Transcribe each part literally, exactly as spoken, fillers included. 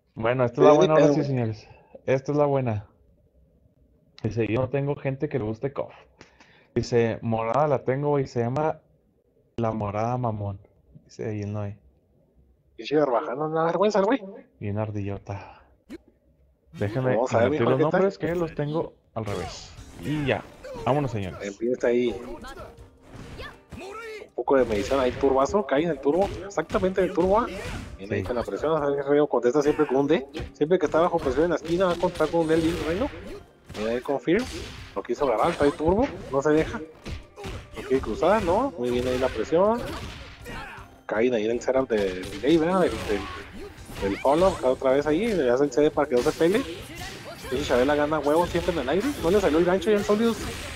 Bueno, esta es la Pues ni buena ahora pedo, sí, güey. señores. Esta es la buena. Dice, yo no tengo gente que le guste K O F. Dice, morada la tengo y se llama La Morada Mamón. Dice ahí el Noé. Pinche barbajano, no da vergüenza, güey. Bien ardillota. Déjenme Vamos a ver, invertir mijo, los ¿qué tal? nombres que los tengo al revés. Y ya. Vámonos, señores. Empieza ahí un poco de medición, ahí turbazo, cae en el turbo, exactamente en el turbo A. Viene ahí Sí. con la presión, a ver, Río contesta siempre con un D. Siempre que está bajo presión en la esquina, va a contar con un D el Reino. Viene ahí con Fear, lo quiso agarrar, trae turbo, no se deja. No quiere cruzar, ¿no? Muy bien ahí la presión. Caen ahí en el setup de delay, ¿verdad? Del, del, del follow, cae otra vez ahí, le hace el C D para que no se pele. Pinche Chabela gana huevos siempre en el aire, no le salió el gancho ya en Solius.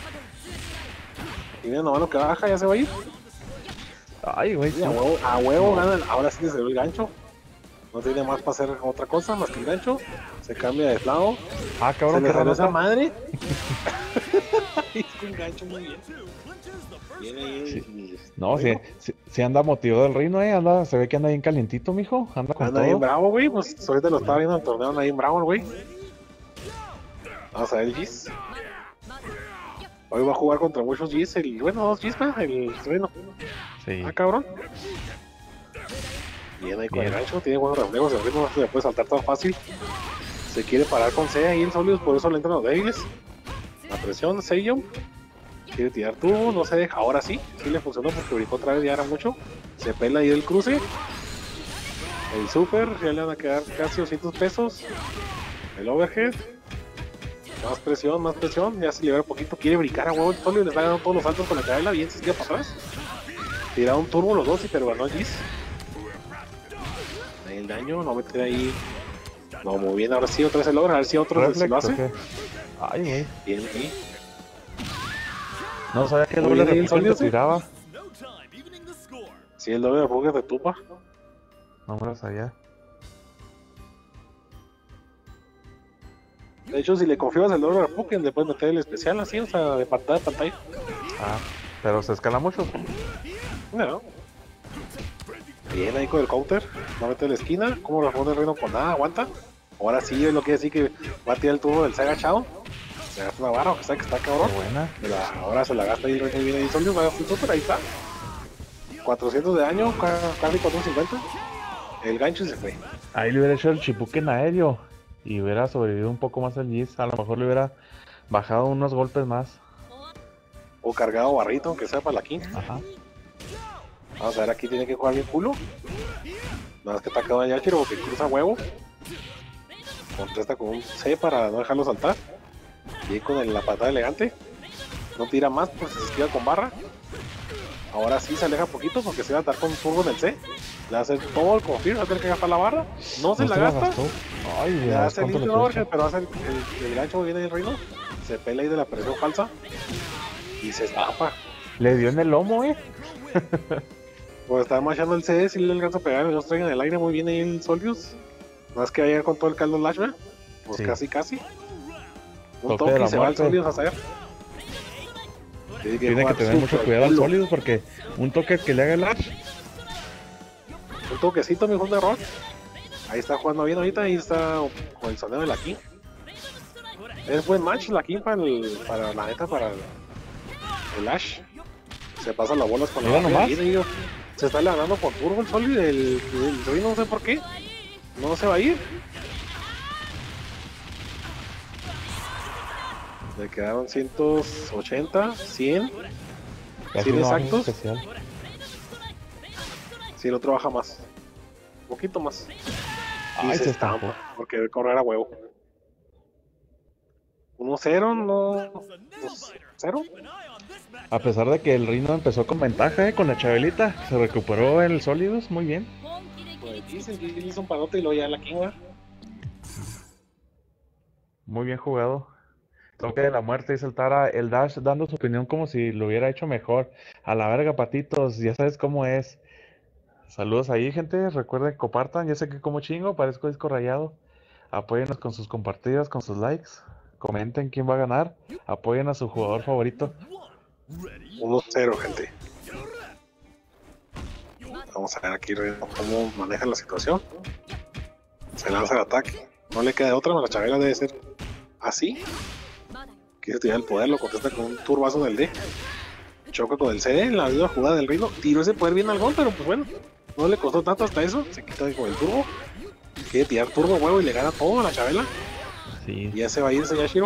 Y mira nomás lo que baja, ya se va a ir. Ay, güey, Sí, a sí. huevo, a huevo No. gana, el- ahora sí le salió el gancho. No tiene más para hacer otra cosa más que el gancho. Se cambia de lado. Ah, Se cabrón, le qué salió esa ranota. madre. Hizo un gancho muy bien. Viene Sí. ahí el No, sí, reino. sí, sí anda motivado el reino, eh. Anda, se ve que anda bien calientito, mijo. Anda con Anda bien todo. bravo, güey. Pues ahorita lo estaba Sí. viendo en el torneo, anda bien bravo, güey. Vamos a ver el Gis. Hoy va a jugar contra muchos Gis. El, bueno, dos Gis, ¿verdad? El reino. Ah, Sí. cabrón. Bien ahí con el Bien. gancho. Tiene buenos reflejos. El ritmo no se le puede saltar tan fácil. Se quiere parar con C ahí el Solius, por eso le entran los débiles. La presión, Seiyon. Quiere tirar tubo, no se deja. Ahora sí, sí le funcionó porque brincó otra vez, ya era mucho. Se pela ahí el cruce. El super, ya le van a quedar casi doscientos pesos. El overhead. Más presión, más presión. Ya se libera un poquito. Quiere brincar a huevo el Solio. Le está ganando todos los saltos con la cadena. Bien, se sigue para atrás. Tira un turbo los dos, pero ganó Gis. Ahí el daño, no meter ahí. No, muy bien. Ahora sí, otra vez se logra. A ver si otro se lo ¿Reflex o hace. qué? Ay, güey. Bien, ahí. No sabía que el Muy doble bien ahí el reflex te Solio, sí. tiraba. Sí, el doble de Ruger de Tupa. No me lo sabía. De hecho, si le confías el doble de Pokémon, le puedes meter el especial así, o sea, de pantalla a pantalla. Ah, pero se escala mucho. No. Bien ahí con el counter. Va a meter la esquina. ¿Cómo responde el reino con nada? Aguanta. Ahora sí, es lo que decir que va a tirar el turbo del Sega Chao. Se gasta una barra, aunque sabe que está cabrón. Qué buena. De la, ahora se la gasta ahí el reino y viene ahí sólido. Va a gastar el super, ahí está. cuatrocientos de daño, ca- casi cuatrocientos cincuenta. El gancho y se fue. Ahí le hubiera hecho el Chipuken aéreo. Y hubiera sobrevivido un poco más el Giz. A lo mejor le hubiera bajado unos golpes más. O cargado barrito, aunque sea para la king. Ajá. Vamos a ver, aquí tiene que jugar bien culo. Nada más que está acabando ya Yachiro porque cruza huevo. Contesta con un C para no dejarlo saltar. Y ahí con el- la patada elegante. No tira más, pues se esquiva con barra. Ahora sí se aleja poquito porque se va a dar con un turbo en el C. Le va a hacer todo el confirm, va a tener que gastar la barra. No se ¿No la se la gasta. gastó? Ay, Le a ver hace el cuánto le intro cuesta. overhead, pero hace el, el, el gancho viene del reino. Se pela ahí de la presión falsa. Y se estampa. Le dio en el lomo, eh. Pues está machando el C, si le alcanza a pegar el otro en el aire muy bien ahí el Solius. Más que vaya con todo el caldo Lash, ¿verdad? Pues Sí. casi, casi. Un Toque de toque y la se va el muerte. Solius a hacer. Tiene que Tiene que jugar tener mucho super cuidado al culo. sólido porque un toque que le haga el Ash. Un toquecito, mi de error. Ahí está jugando bien ahorita, ahí está con el sonido de la King. Es buen match la King para, el, para la neta, para el, el Ash. Se pasa las bolas con la Mira barrera. nomás. Viene, yo, se está ganando por turbo el Solid, el, el Rui no sé por qué. No se va a ir. Le quedaron ciento ochenta, cien, Casi cien no hace exactos. especial. Si el otro baja más. Un poquito más. Y Ay, se se estampó. estampa, porque debe correr a huevo. uno cero, no. ¿cero? A pesar de que el Rino empezó con ventaja, eh, con la Chabelita, se recuperó el Sólidos muy bien. Pues dicen que hizo un parote y luego ya la Kinga. Muy bien jugado. Toque de la muerte y saltara el Dash dando su opinión como si lo hubiera hecho mejor. A la verga, patitos, ya sabes cómo es. Saludos ahí, gente. Recuerden, compartan. Ya sé que como chingo, parezco disco rayado. Apóyennos con sus compartidas, con sus likes. Comenten quién va a ganar. Apoyen a su jugador favorito. uno cero, gente. Vamos a ver aquí cómo maneja la situación. Se lanza el ataque. No le queda otra, la Chabela debe ser así. Quiere tirar el poder, lo contesta con un turbazo del D. Choca con el C D en la misma jugada del Rino. Tiró ese poder bien al gol, pero pues bueno, no le costó tanto hasta eso. Se quita con el turbo. Quiere tirar turbo huevo y le gana todo a la Chabela. Sí. Y ya se va a irse Yashiro.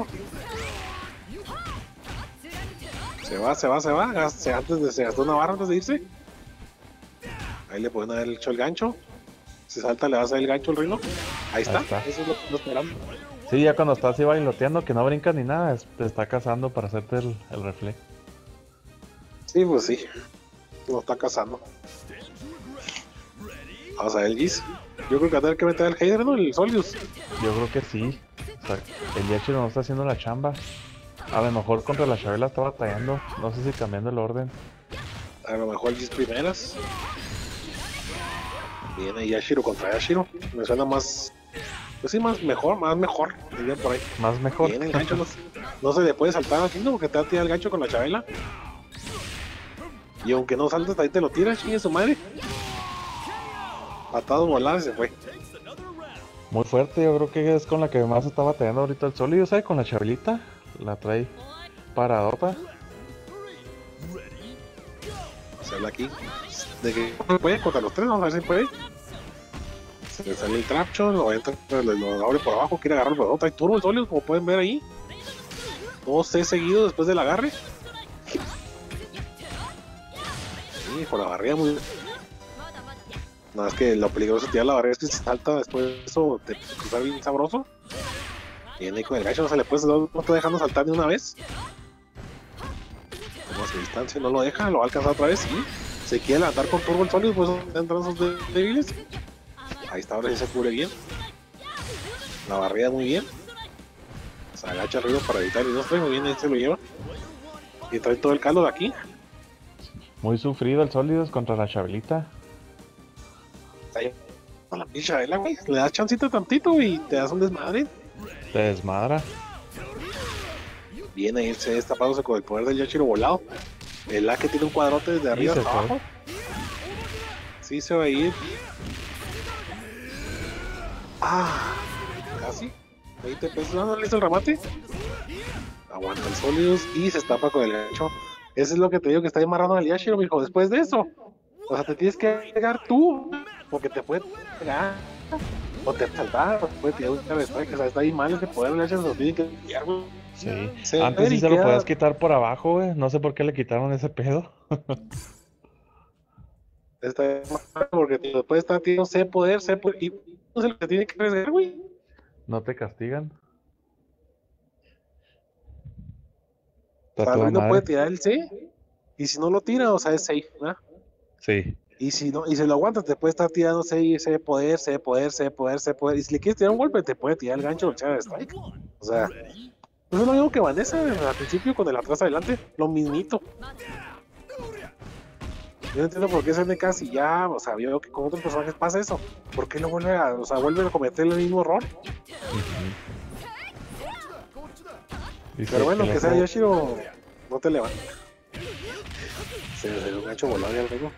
Se va, se va, se va. Gast- antes de, se gastó una barra antes de irse. Ahí le pueden haber hecho el gancho. Se salta, le va a hacer el gancho al Rino. Ahí está. Ahí está. Eso es lo que estoy esperando. Sí, ya cuando estás así bailoteando, que no brincas ni nada, es- te está cazando para hacerte el, el refle. Sí, pues sí. Lo está cazando. Vamos a ver el Giz. Yo creo que va a tener que meter el Heider, ¿no? El Solius. Yo creo que sí. O sea, el Yachiro no está haciendo la chamba. A lo mejor contra la Chabela está batallando. No sé si cambiando el orden. A lo mejor el Giz primeras. Viene Yashiro contra Yashiro. Me suena más. Pues sí, más mejor, más mejor. Diría por ahí. Más mejor. Viene el gancho. No, se- no se le puede saltar así, ¿no? Porque te va a tirar el gancho con la Chabela. Y aunque no saltes, ahí te lo tiras, chingue su madre. Patado volado y se fue. Muy fuerte, yo creo que es con la que más está batallando ahorita el Sol. Y yo sé, con la Chabelita. La trae paradota. Se habla aquí. De que no puede contra los tres, vamos a ver si puede. Se le sale el trapcho, lo entra, lo, lo abre por abajo, quiere agarrar el rodón, trae turbo el Solius, como pueden ver ahí. Dos C seguidos después del agarre. Sí, por la barrera muy bien. Nada más que lo peligroso de tirar la barrera es que se salta después de eso, te puede cruzar bien sabroso. Viene ahí con el gancho, no se le puede, no, no está dejando saltar ni una vez. Toma su distancia, no lo deja, lo va a alcanzar otra vez, sí. Se quiere levantar con turbo el Solius, pues entran esos de- débiles. Ahí está, ahora sí se cubre bien. La barrera muy bien. Se agacha arriba para evitar el dos tres, muy bien, ahí se lo lleva. Y trae todo el caldo de aquí. Muy sufrido el Sólidos contra la Chabelita. Ahí. A la pinche Chabela, güey. Le das chancita tantito y te das un desmadre. Te desmadra. Viene a irse destapándose con el poder del Yashiro volado. El A que tiene un cuadrote desde arriba se hasta fue. abajo. Sí se va a ir. Ah, casi. veinte pesos. No, no le hizo el remate. Aguanta el Solius y se estapa con el gancho. Eso es lo que te digo que está amarrado al Yashiro, mijo. Después de eso, o sea, te tienes que pegar tú, porque te puede pegar, o te saltar, o te puede tirar un strike. O sea, está ahí mal ese poder del Yashiro, se lo tiene que pillar, güey. Sí. Se Antes sí y se lo queda- podías quitar por abajo, güey. No sé por qué le quitaron ese pedo. Está mal porque te puede estar tirando C poder, C poder, y no se lo que tiene que arriesgar, güey. No te castigan. O Está sea, toda Luis no madre. puede tirar el C, y si no lo tira, o sea, es safe, ¿verdad? Sí. Y si no, y si lo aguantas, te puede estar tirando C y C poder, C poder, C poder, C poder. Y si le quieres tirar un golpe, te puede tirar el gancho o echar el strike. O sea, eso es lo mismo que Vanessa al principio con el atrás adelante, lo mismito. Yo no entiendo por qué S N K si ya, o sea, vio que con otros personajes pasa eso. ¿Por qué no vuelve a, o sea, vuelven a cometer el mismo error? Dice Pero bueno, le que sea hago- Yashiro, no te levantes. Se le salió un gancho volado ya al ritmo.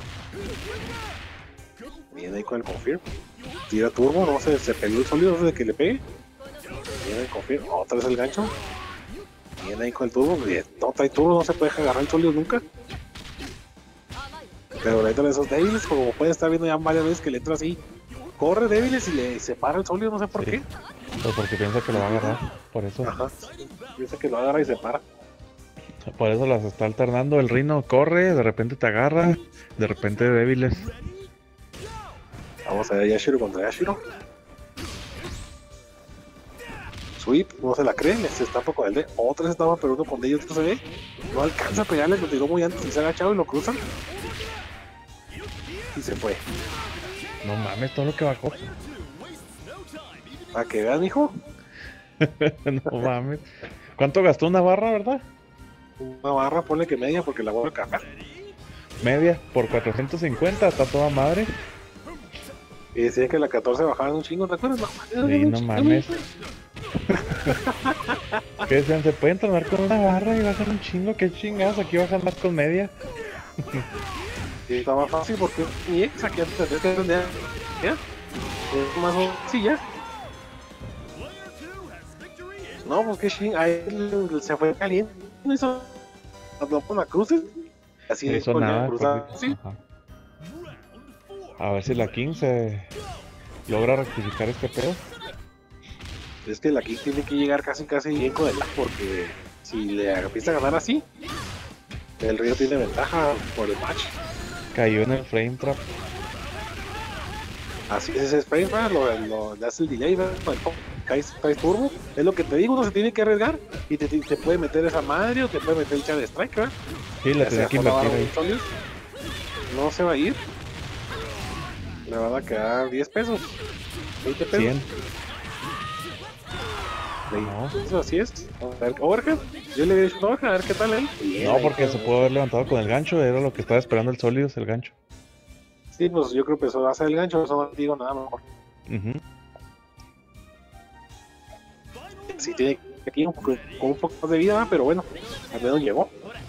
Viene ahí con el confirm. Tira turbo, no sé, se pegó el sólido antes de que le pegue. Viene el confirm, otra vez el gancho. Viene ahí con el turbo, bien, no trae turbo, no se puede agarrar el sólido nunca. Pero le entran esos débiles, como puede estar viendo ya varias veces que le entra así. Corre débiles y le separa el sólido, no sé por Sí. qué. Pues porque piensa que lo va a agarrar. Por eso. Ajá. Piensa que lo agarra y se para. Por eso las está alternando. El Rino corre, de repente te agarra, de repente débiles. Vamos a ver Yashiro contra Yashiro. Sweep, no se la cree, se estampa con el D. Otra se estaba pero uno con D y otro se ve. No alcanza a pegarle, lo tiró muy antes y se ha agachado y lo cruzan. Y se fue. No mames, todo lo que bajó. Para que vean, hijo. No mames. ¿Cuánto gastó una barra, verdad? Una barra, ponle que media porque la vuelve a cargar. Media por cuatrocientos cincuenta, está toda madre. Y decía que la catorce bajaba un chingo, ¿te acuerdas? No, Sí, no mames. ¿Qué decían? ¿Se puede entrenar con una barra y bajar un chingo? ¿Qué chingados? Aquí bajan más con media. Y está más fácil porque ni ex aquí antes de que aprender. ¿Ya? Es más o sí, ya. No, pues que ching, ahí se fue caliente. No hizo. No con la cruces. Así No de hizo con nada. la cruzada. Porque- Sí. ajá. A ver si la King se logra rectificar este pedo. Es que la King tiene que llegar casi casi bien con el lag, porque si le empieza a ganar así, el Río tiene ventaja por el match. Cayó en el frame trap. Así es ese frame, ¿verdad? Lo, lo, le hace el delay, ¿verdad? Caes, caes turbo, es lo que te digo, uno se tiene que arriesgar y te, te, te puede meter esa madre o te puede meter el Chad Strike, ¿verdad? Sí, la Ya tenía sea que con la invertir barra ahí. de Solius, no se va a ir, le van a quedar diez pesos, veinte pesos. cien. veinte, eso así es. A ver, overhead, yo le había dicho overhead, a ver qué tal él. Bien, No, ahí porque quedó. se pudo haber levantado con el gancho. Era lo que estaba esperando el Solius, el gancho. Sí, pues yo creo que eso va a ser el gancho, eso no digo nada mejor. Ujú. Sí, tiene aquí un poco, con un poco más de vida, pero bueno, al menos llegó.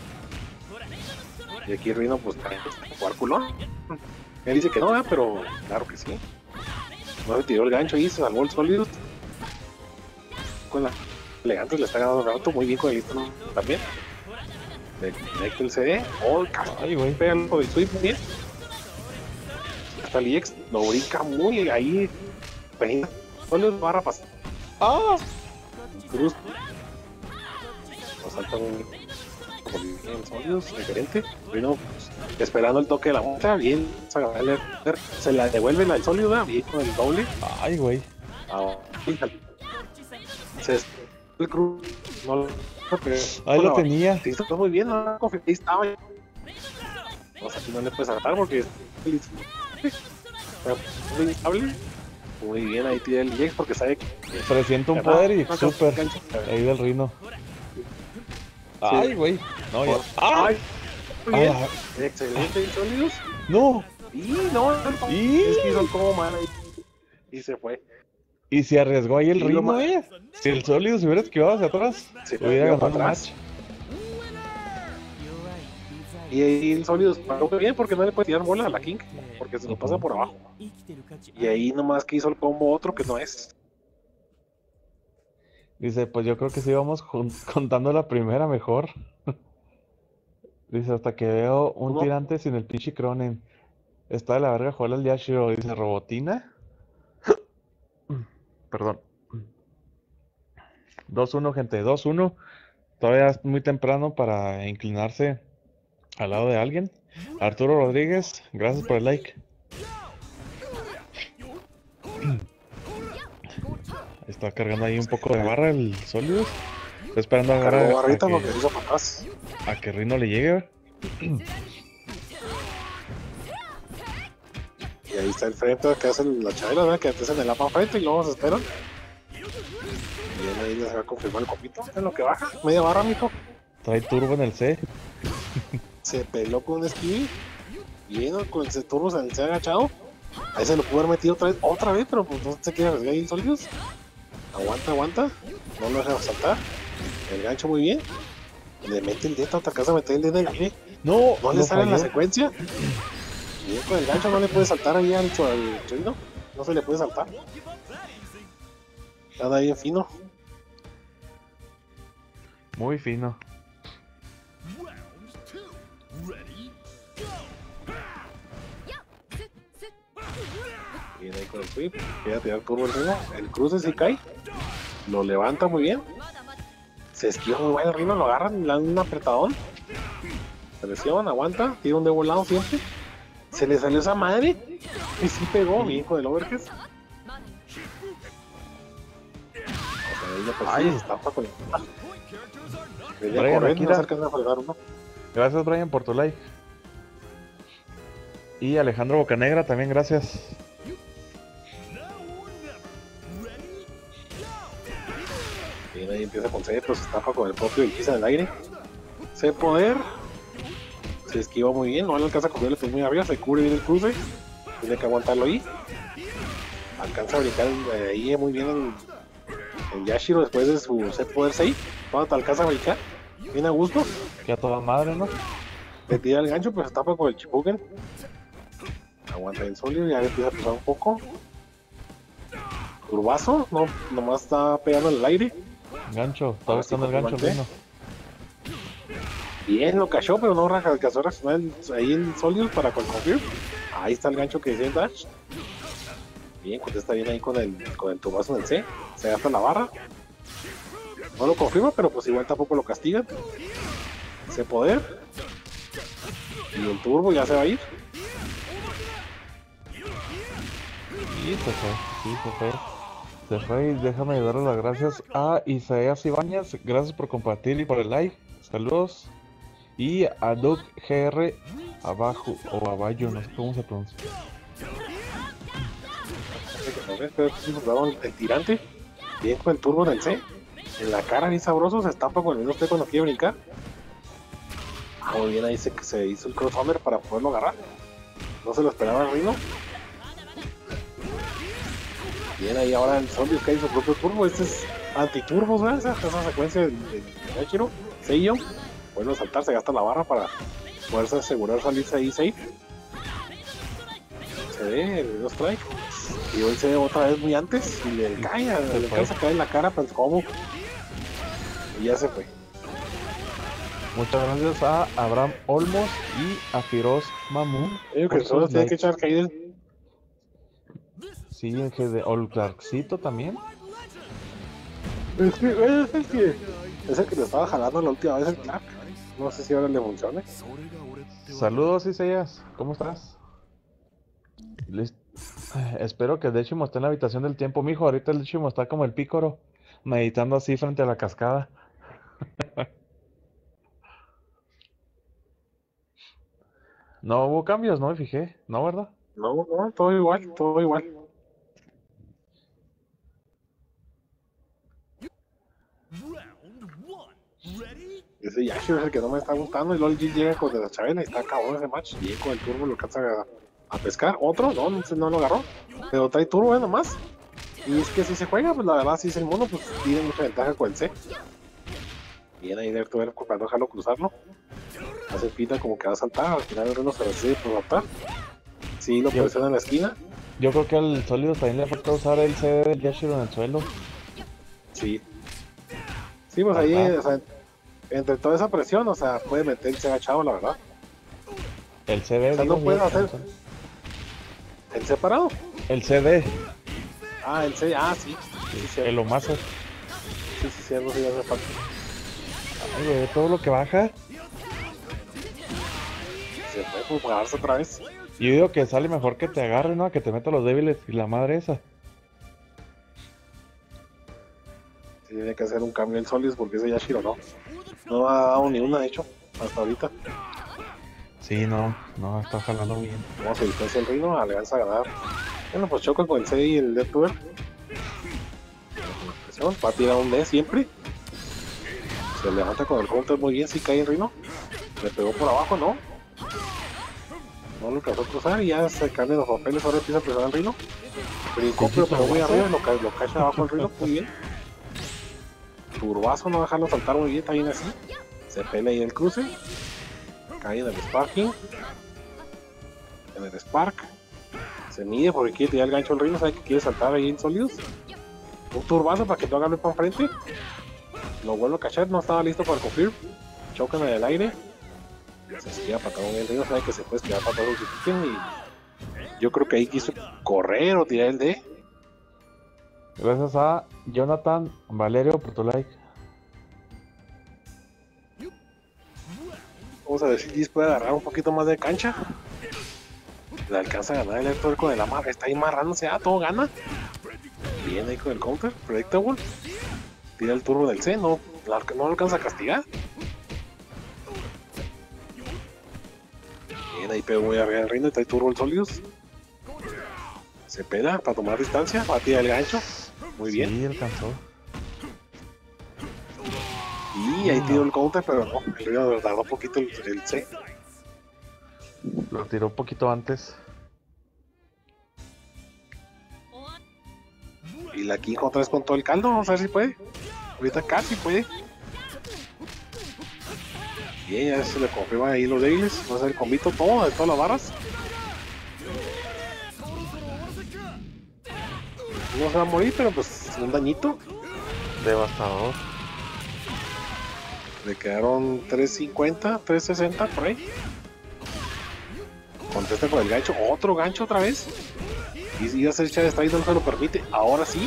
Y aquí Rino, pues, a jugar culón. Él dice que no, ¿verdad? Pero claro que sí. No se tiró el gancho y se salvó el sólido. Con la elegante le está ganando el rato muy bien con el listo, ¿no? También. Le conecta el C D. Oh, Ay, güey. pega el del sweep muy bien. Hasta el I X lo brinca muy ahí. Peina. Sólido barra pasar. ¡Ah! Cruz. Lo salta muy bien. Sólidos, diferente. Rino, pues, esperando el toque de la monta. Bien. Se la devuelve la del sólido, ¿verdad? Bien con el doble. Ay, güey. Ah, se el cruz no lo Ahí lo tenía. sí, está muy bien, no ahí estaba. O sea, aquí no le puedes saltar porque es muy estable. Muy bien, ahí tira el Jax porque sabe que Presiento un ¿verdad? poder y No, super. cancha. Ahí del Rino. Ay, güey. No, ya. Ay, muy bien. Ah, Excelente, sólidos. no. Y no, no, Y- es que hizo como mal ahí. Y se fue. Y se arriesgó ahí el Y lo Rino, ma- eh. Si el Solius se hubiera esquivado hacia atrás, Se hubiera iba ganado para el atrás. match. Y ahí el sólido paró bien porque no le puede tirar bola a la King, porque se lo pasa por abajo. Y ahí nomás que hizo el combo otro que no es. Dice, pues yo creo que sí vamos jun- contando la primera mejor. Dice, hasta que veo un ¿Cómo? tirante sin el pinche Cronen. Está de la verga jugar al Yashiro. Dice, ¿Robotina? Perdón. dos uno, gente, dos uno. Todavía es muy temprano para inclinarse al lado de alguien. Arturo Rodríguez, gracias por el like. Está cargando ahí un poco de barra el Solius. Está esperando a, Cargó agarrar a, barrita que, porque hizo para atrás. a que Rino le llegue. Y ahí está el frente que hacen la chavela, ¿verdad? Que antes en el mapa frente y luego se esperan. Y ahí les va a confirmar el copito. En lo que baja, media barra, mijo. Trae turbo en el C. Se peló con un esquivi. Bien, con ese turbo se se ha agachado. Ahí se lo pudo haber metido otra vez, otra vez, pero pues no se quiere arriesgar ahí en sólidos. Aguanta, aguanta. No lo deja saltar. El gancho muy bien. Le mete el dedo, otra casa, mete el dedo en el aire. No, No le no sale en la falló. secuencia. Bien, con el gancho no le puede saltar ahí al Chorino. No se le puede saltar. Anda bien fino. Muy fino. Bien ahí con el sweep. Queda tirar turbo el Rino. El cruce sí cae. Lo levanta muy bien. Se esquiva muy bueno el Rino. Lo agarran, le dan un apretadón. Presión, aguanta. Tira un de volado siempre. Se le salió esa madre. Y sí pegó bien con el overhead. O sea, ahí lo persigue, Ay. se estampa con el. Venía Brian, corriendo, Akira. no se alcanza a fregar uno. Gracias, Brian, por tu like. Y Alejandro Bocanegra, también gracias. Bien, ahí empieza con C, pero se estampa con el propio y pisa en el aire. C poder. Se esquiva muy bien, no le alcanza a cogerle pues muy arriba, se cubre bien el cruce. Tiene que aguantarlo ahí. Alcanza a brincar eh, ahí muy bien el, el Yashiro después de su C poder seis. Cuando te alcanza a brincar, bien a gusto. Que a toda madre, ¿no? Le tira el gancho, pero se tapa con el Chipuken. Aguanta el sólido y ya le empieza a pisar un poco. Turbazo, no, nomás está pegando en el aire. Gancho, todavía está en el gancho, Rino. Bien, lo cachó, pero no alcanzó a reaccionar ahí en Solius para confirm. Ahí está el gancho que dice el dash. Bien, contesta bien ahí con el, con el turbazo en el C. Se gasta la barra. No lo confirma, pero pues igual tampoco lo castigan. Ese poder. Y el turbo ya se va a ir. Y se fue, sí, se fue. Se fue y déjame darle las gracias a Isaías Ibáñez. Gracias por compartir y por el like. Saludos. Y a Doug G R abajo o abajo, no sé cómo se pronuncia. El tirante. Bien con el turbo en el C. En la cara bien sabroso. Se estampa con el mismo T cuando quiere brincar. Ah, muy bien, ahí se, se hizo el crossover para poderlo agarrar. No se lo esperaba el Rino. Bien, ahí ahora el zombie cae su propio turbo. Este es antiturbo, ¿verdad? Esa, esa secuencia de Yashiro. Seiyo vuelve a saltar, se gasta la barra para poderse asegurar salirse ahí safe. Se ve el dos strike. Y hoy se ve otra vez muy antes. Y le cae, le alcanza a caer en la cara, pero como. Y ya se fue. Muchas gracias a Abraham Olmos y a Firoz Mamun. Ellos que solo tiene que echar caídas. Sí, en G D All Clarkcito también. Es que es el que es el que le estaba jalando la última vez el Clark. No sé si ahora le funcione. Saludos, Isaías. ¿Cómo estás? Listo. Espero que el Décimo esté en la habitación del tiempo, mijo. Ahorita el Décimo está como el pícoro, meditando así frente a la cascada. No hubo cambios, no me fijé, ¿no, verdad? No, no, todo igual, todo igual. Ese Yashiro es el que no me está gustando y luego el G llega con la Chabela y está acabado ese match. Y con el turbo lo alcanza a, a pescar. Otro, no, no, no lo agarró. Pero trae turbo eh, nomás. Y es que si se juega, pues la verdad, si es el mono, pues tiene mucha ventaja con el C. Bien ahí de ver para no dejarlo cruzarlo. Hace pinta como que va a saltar. Al final el Reno se decide por saltar. Sí, lo presiona en la esquina. Yo creo que al Sólido también le falta usar el C D del Yashiro en el suelo. Sí. Sí, pues ahí, o sea, entre toda esa presión, o sea, puede meterse agachado, la verdad. El C D, o sea, digo, no puede hacer. ¿El separado? El C D. Ah, el C, ah, sí. sí, sí el Omazo. Sí, sí, sí, algo sí hace falta. Ay, güey, todo lo que baja. Se puede pues, bajarse otra vez. Yo digo que sale mejor que te agarre, ¿no? Que te meta los débiles y la madre esa. Sí, tiene que hacer un cambio en Solis porque ese Yashiro no. No ha dado ni una, de hecho, hasta ahorita. Sí, no, no, está jalando bien. Vamos a distancia el Rino, alcanza a ganar. Bueno, pues choca con el C y el Death Tuber. Va a tirar un D siempre. Se levanta con el counter muy bien, si cae el Rino. Le pegó por abajo, ¿no? No lo alcanzó a cruzar y ya se cambian los papeles, ahora empieza a presionar el Rino. Brincó, pero pegó muy arriba, lo, ca lo cacha abajo el Rino, muy bien. Turbazo, no dejarlo saltar muy bien, está bien así. Se pelea ahí el cruce. Cae en el Sparking. En el Spark. Se mide porque quiere tirar el gancho al Rino, sabe que quiere saltar ahí en sólidos. Un turbazo para que no agarre para enfrente. Lo vuelve a cachar, no estaba listo para el confirm. Chocan en el aire. Se esquiva para todo el Rino, sabe que se puede esquivar para todo el y yo creo que ahí quiso correr o tirar el D. Gracias a Jonathan Valerio por tu like. Vamos a ver si Giz puede agarrar un poquito más de cancha. Le alcanza a ganar el Héctor con el amarre, está ahí marrándose, ah, todo gana. Bien ahí con el counter, predictable. Tira el turbo del C, no, no lo alcanza a castigar. Bien, ahí pegó muy arriba del Rino y trae turbo el Solius. Se pela para tomar distancia, va a tirar el gancho. Muy bien. Sí, alcanzó. Y ahí tiró el counter, pero no, el Rino tardó un poquito el, el C. Lo tiró un poquito antes. Y la King otra vez con todo el caldo, vamos a ver si puede. Ahorita casi puede. Bien, ya se le confirma ahí los débiles. Va a hacer el combito todo, de todas las barras. No se va a morir, pero pues un dañito. Devastador. Le quedaron tres cincuenta, tres sesenta por ahí. Contesta con el gancho. Otro gancho otra vez. Y si iba a ser Chad Strike, no se lo permite. Ahora sí.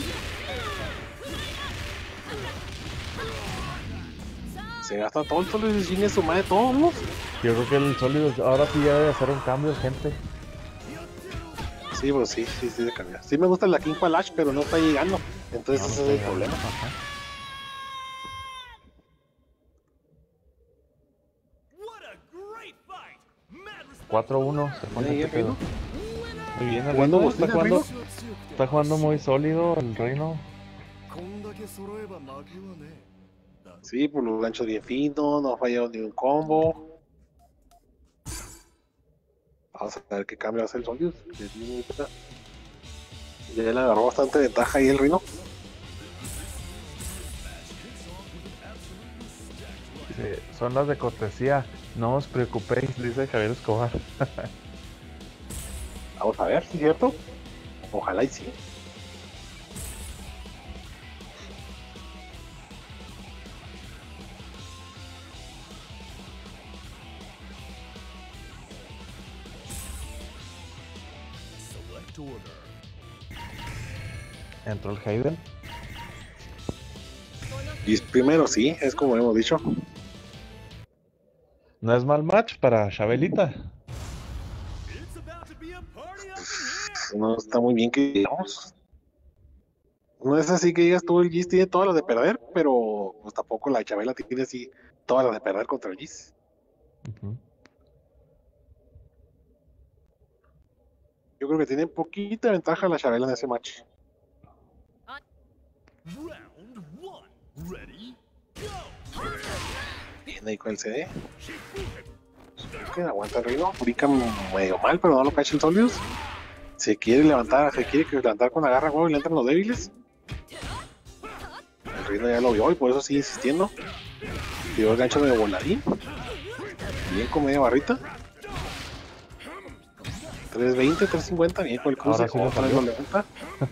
Se gasta todo el solo y se chingue su madre todos, ¿no? Yo creo que el sólido ahora sí ya debe hacer un cambio, gente. Sí, pues sí, sí, sí, de cambiar. Sí me gusta la King Palash, pero no está llegando. Entonces No, no ese está es el llegando. problema. Ajá. cuatro uno, se pone Ahí este el Reino. pedo. Muy bien, el ¿Jugando Reino está Agustín, el jugando, Reino? está jugando muy sólido el Reino. Sí, por los ganchos bien finos, no ha fallado ni un combo. Vamos a ver qué cambio hace el Soldius. Ya le agarró bastante ventaja ahí el Rino. Dice, son las de cortesía, no os preocupéis, dice Javier Escobar. Vamos a ver, si es cierto. Ojalá y sí. Entró el Hayden. Y primero sí, es como hemos dicho. No es mal match para Chabelita. No está muy bien que digamos. No es así que digas tú, el Giz tiene todas las de perder, pero pues tampoco la Chabela tiene así todas las de perder contra el Giz. Uh-huh. Yo creo que tiene poquita ventaja la Chabela en ese match. Bien ahí con el C D. Que aguanta el Rino. Brinca medio mal, pero no lo cacha el Solius. Se quiere levantar, se quiere levantar con la garra, huevo, y le entran los débiles. El Rino ya lo vio y por eso sigue insistiendo. Dio el gancho de voladín. Bien con media barrita. tres veinte, tres cincuenta, bien con el cruce. Ahora sí lo otra vez salió. lo levanta.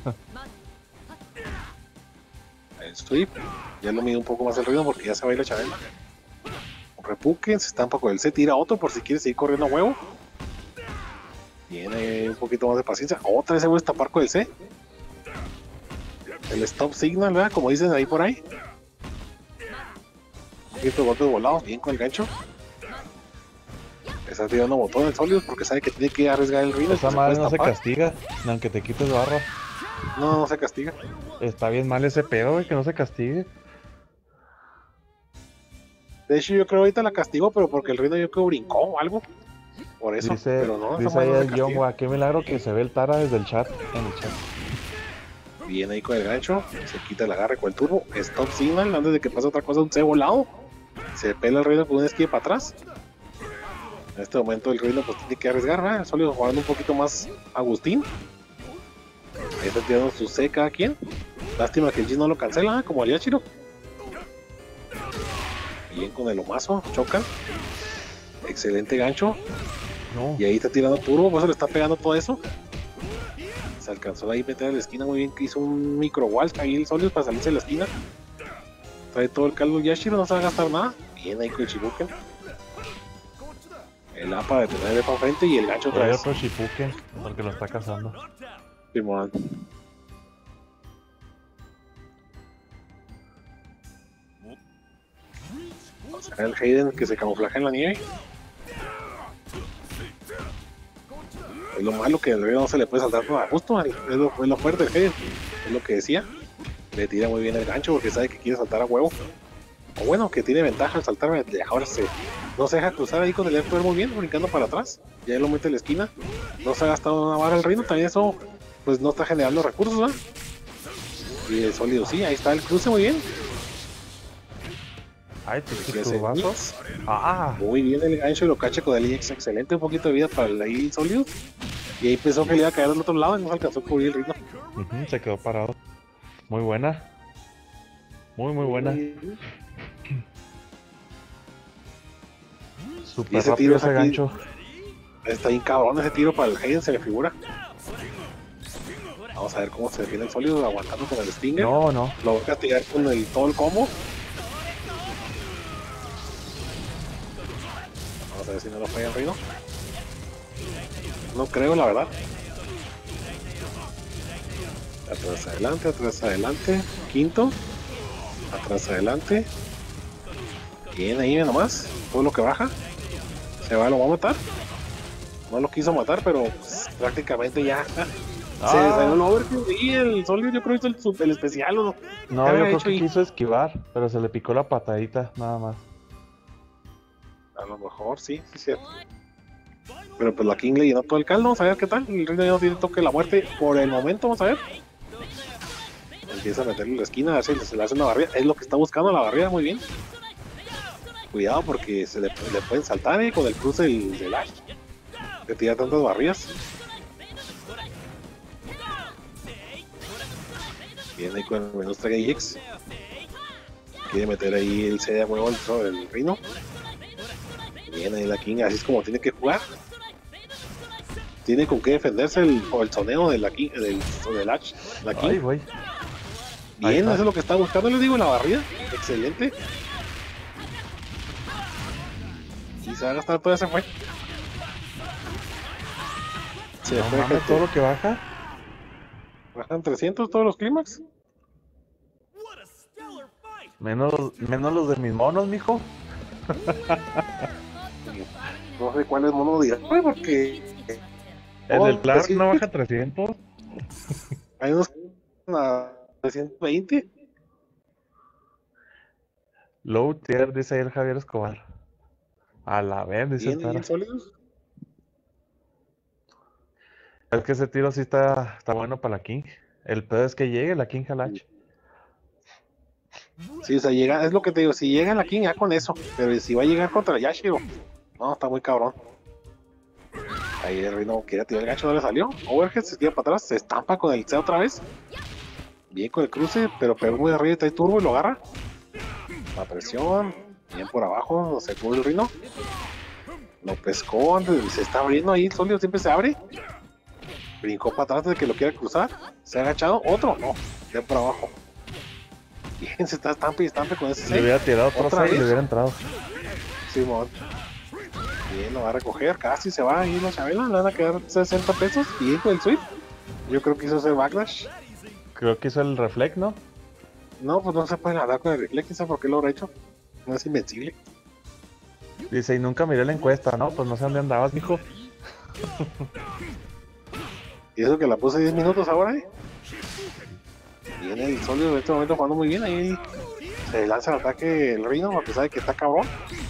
El sweep. Ya lo mide un poco más el Rino porque ya se va a ir la Chabela. Repuque, se estampa con el C, tira otro por si quiere seguir corriendo a huevo. Tiene un poquito más de paciencia. Otra vez se vuelve a estampar con el C. El stop signal, ¿verdad? Como dicen ahí por ahí. Estos golpes volados, bien con el gancho. Está tirando botón el Solius porque sabe que tiene que arriesgar el Rino. Esa madre no se castiga, aunque te quites barra. No, no se castiga. Está bien mal ese pedo, güey, que no se castigue. De hecho, yo creo ahorita la castigó, pero porque el Rino yo creo brincó o algo. Por eso, Dice, pero no, esa dice madre ahí no se el guión, castiga. güey, qué milagro que se ve el Tara desde el chat, en el chat. Bien ahí con el gancho, se quita el agarre con el turbo, stop signal antes de que pase otra cosa, un C volado. Se pela el Rino con un esquive para atrás. En este momento el Rino pues tiene que arriesgar, ¿verdad? El Solius jugando un poquito más Agustín. Ahí está tirando su C cada quien. Lástima que el G no lo cancela, ¿eh? Como el Yashiro. Bien con el Omazo, chocan. Excelente gancho. No, Y ahí está tirando turbo, por eso le está pegando todo eso. Se alcanzó ahí a meter a la esquina muy bien, que hizo un micro waltz ahí el Solius para salirse de la esquina. Trae todo el caldo Yashiro, no se va a gastar nada. Bien ahí con el Shibuken. El A para detener de para frente y el gancho otra hay vez. otro Shipuken, porque lo está cazando. Simón. Vamos a ver el Hayden que se camuflaje en la nieve. Es lo malo que el Rey no se le puede saltar tan a gusto, es lo, es lo fuerte del Hayden, es lo que decía. Le tira muy bien el gancho porque sabe que quiere saltar a huevo. O bueno, que tiene ventaja al saltar, ahora se, no se deja cruzar ahí con el F muy bien, brincando para atrás. Ya lo mete en la esquina. No se ha gastado una barra el Reino, también eso pues no está generando recursos, ¿verdad? Y el sólido sí, ahí está el cruce muy bien. Ay, te Que quito se- vasos. Ah, Muy bien el gancho y lo cacha con el I X, excelente, un poquito de vida para el ahí sólido. Y ahí pensó que le iba a caer al otro lado y no se alcanzó a cubrir el ritmo. ujú, se quedó parado. Muy buena. Muy, muy buena. Y Súper ese rápido tiro ese aquí- gancho. Está bien cabrón ese tiro para el Hayden, se le figura. Vamos a ver cómo se defiende el sólido aguantando con el Stinger. No, no. Lo voy a castigar con el, todo el combo. Vamos a ver si no lo falla el Rino. No creo, la verdad. Atrás adelante, atrás adelante. Quinto. Atrás adelante. Bien, ahí nomás. Todo lo que baja. Se va, lo va a matar. No lo quiso matar, pero pues, prácticamente ya. Ah. Se salió el overkill y el sólido yo creo que hizo el, el especial o no. No, yo creo que ahí? quiso esquivar, pero se le picó la patadita, nada más. A lo mejor, sí, sí, cierto. Pero pues la King le llenó todo el caldo, vamos a ver qué tal. El Rino ya no tiene toque de la muerte por el momento, vamos a ver. Empieza a meterle en la esquina, a ver si se le hace una barrera. Es lo que está buscando la barrera, muy bien. Cuidado porque se le, le pueden saltar eh, con el cruce del, del Ash. Que tira tantas barridas. Viene ahí con el menos traga I X. Quiere meter ahí el C de huevo dentro del Rino. Viene ahí la King, así es como tiene que jugar. Tiene con qué defenderse el, el soneo de la King, del, del Ash. La King. Ay, güey. Bien, eso es lo que está buscando, les digo, la barrida. Excelente. Y se va a gastar todo ese fue. Se no, fue mames, todo lo que baja. Bajan trescientos todos los clímax. Menos, menos los de mis monos, mijo. No sé cuál es mono dirá, porque el oh, del plan pues, no baja trescientos. Hay unos a trescientos veinte. Low tier, dice ahí el Javier Escobar. A la vez, dice el Tara. Sólidos. Es que ese tiro sí está, está bueno para la King. El pedo es que llegue la King Halach. Sí, o sea, llega, es lo que te digo, si llega la King ya con eso, pero si va a llegar contra Yashiro, no, está muy cabrón. Ahí el Rino quiere tirar el gancho, no le salió. Overhead se tira para atrás, se estampa con el C otra vez. Bien con el cruce, pero pegó muy arriba y trae turbo y lo agarra. La presión, bien por abajo, no se cubre el Rino. Lo pescó, se está abriendo ahí, el sólido siempre se abre. Brincó para atrás de que lo quiera cruzar. Se ha agachado, otro, no, de por abajo. Bien, se está estampe y estampe con ese Si le hubiera tirado otro seis y le hubiera entrado. Simón. Bien, lo va a recoger, casi se va ahí la Chabela, le van a quedar sesenta pesos. Bien con el sweep. Yo creo que hizo ese backlash. Creo que hizo el reflect, ¿no? No, pues no se puede nadar con el reflect, ¿sabes por qué lo habrá hecho? No es invencible. Dice, y nunca miré la encuesta, ¿no? Pues no sé dónde andabas, mijo. Y eso que la puse diez minutos ahora, ¿eh? Viene el sólido en este momento jugando muy bien. Ahí se lanza el ataque el Rino, a pesar de que está cabrón.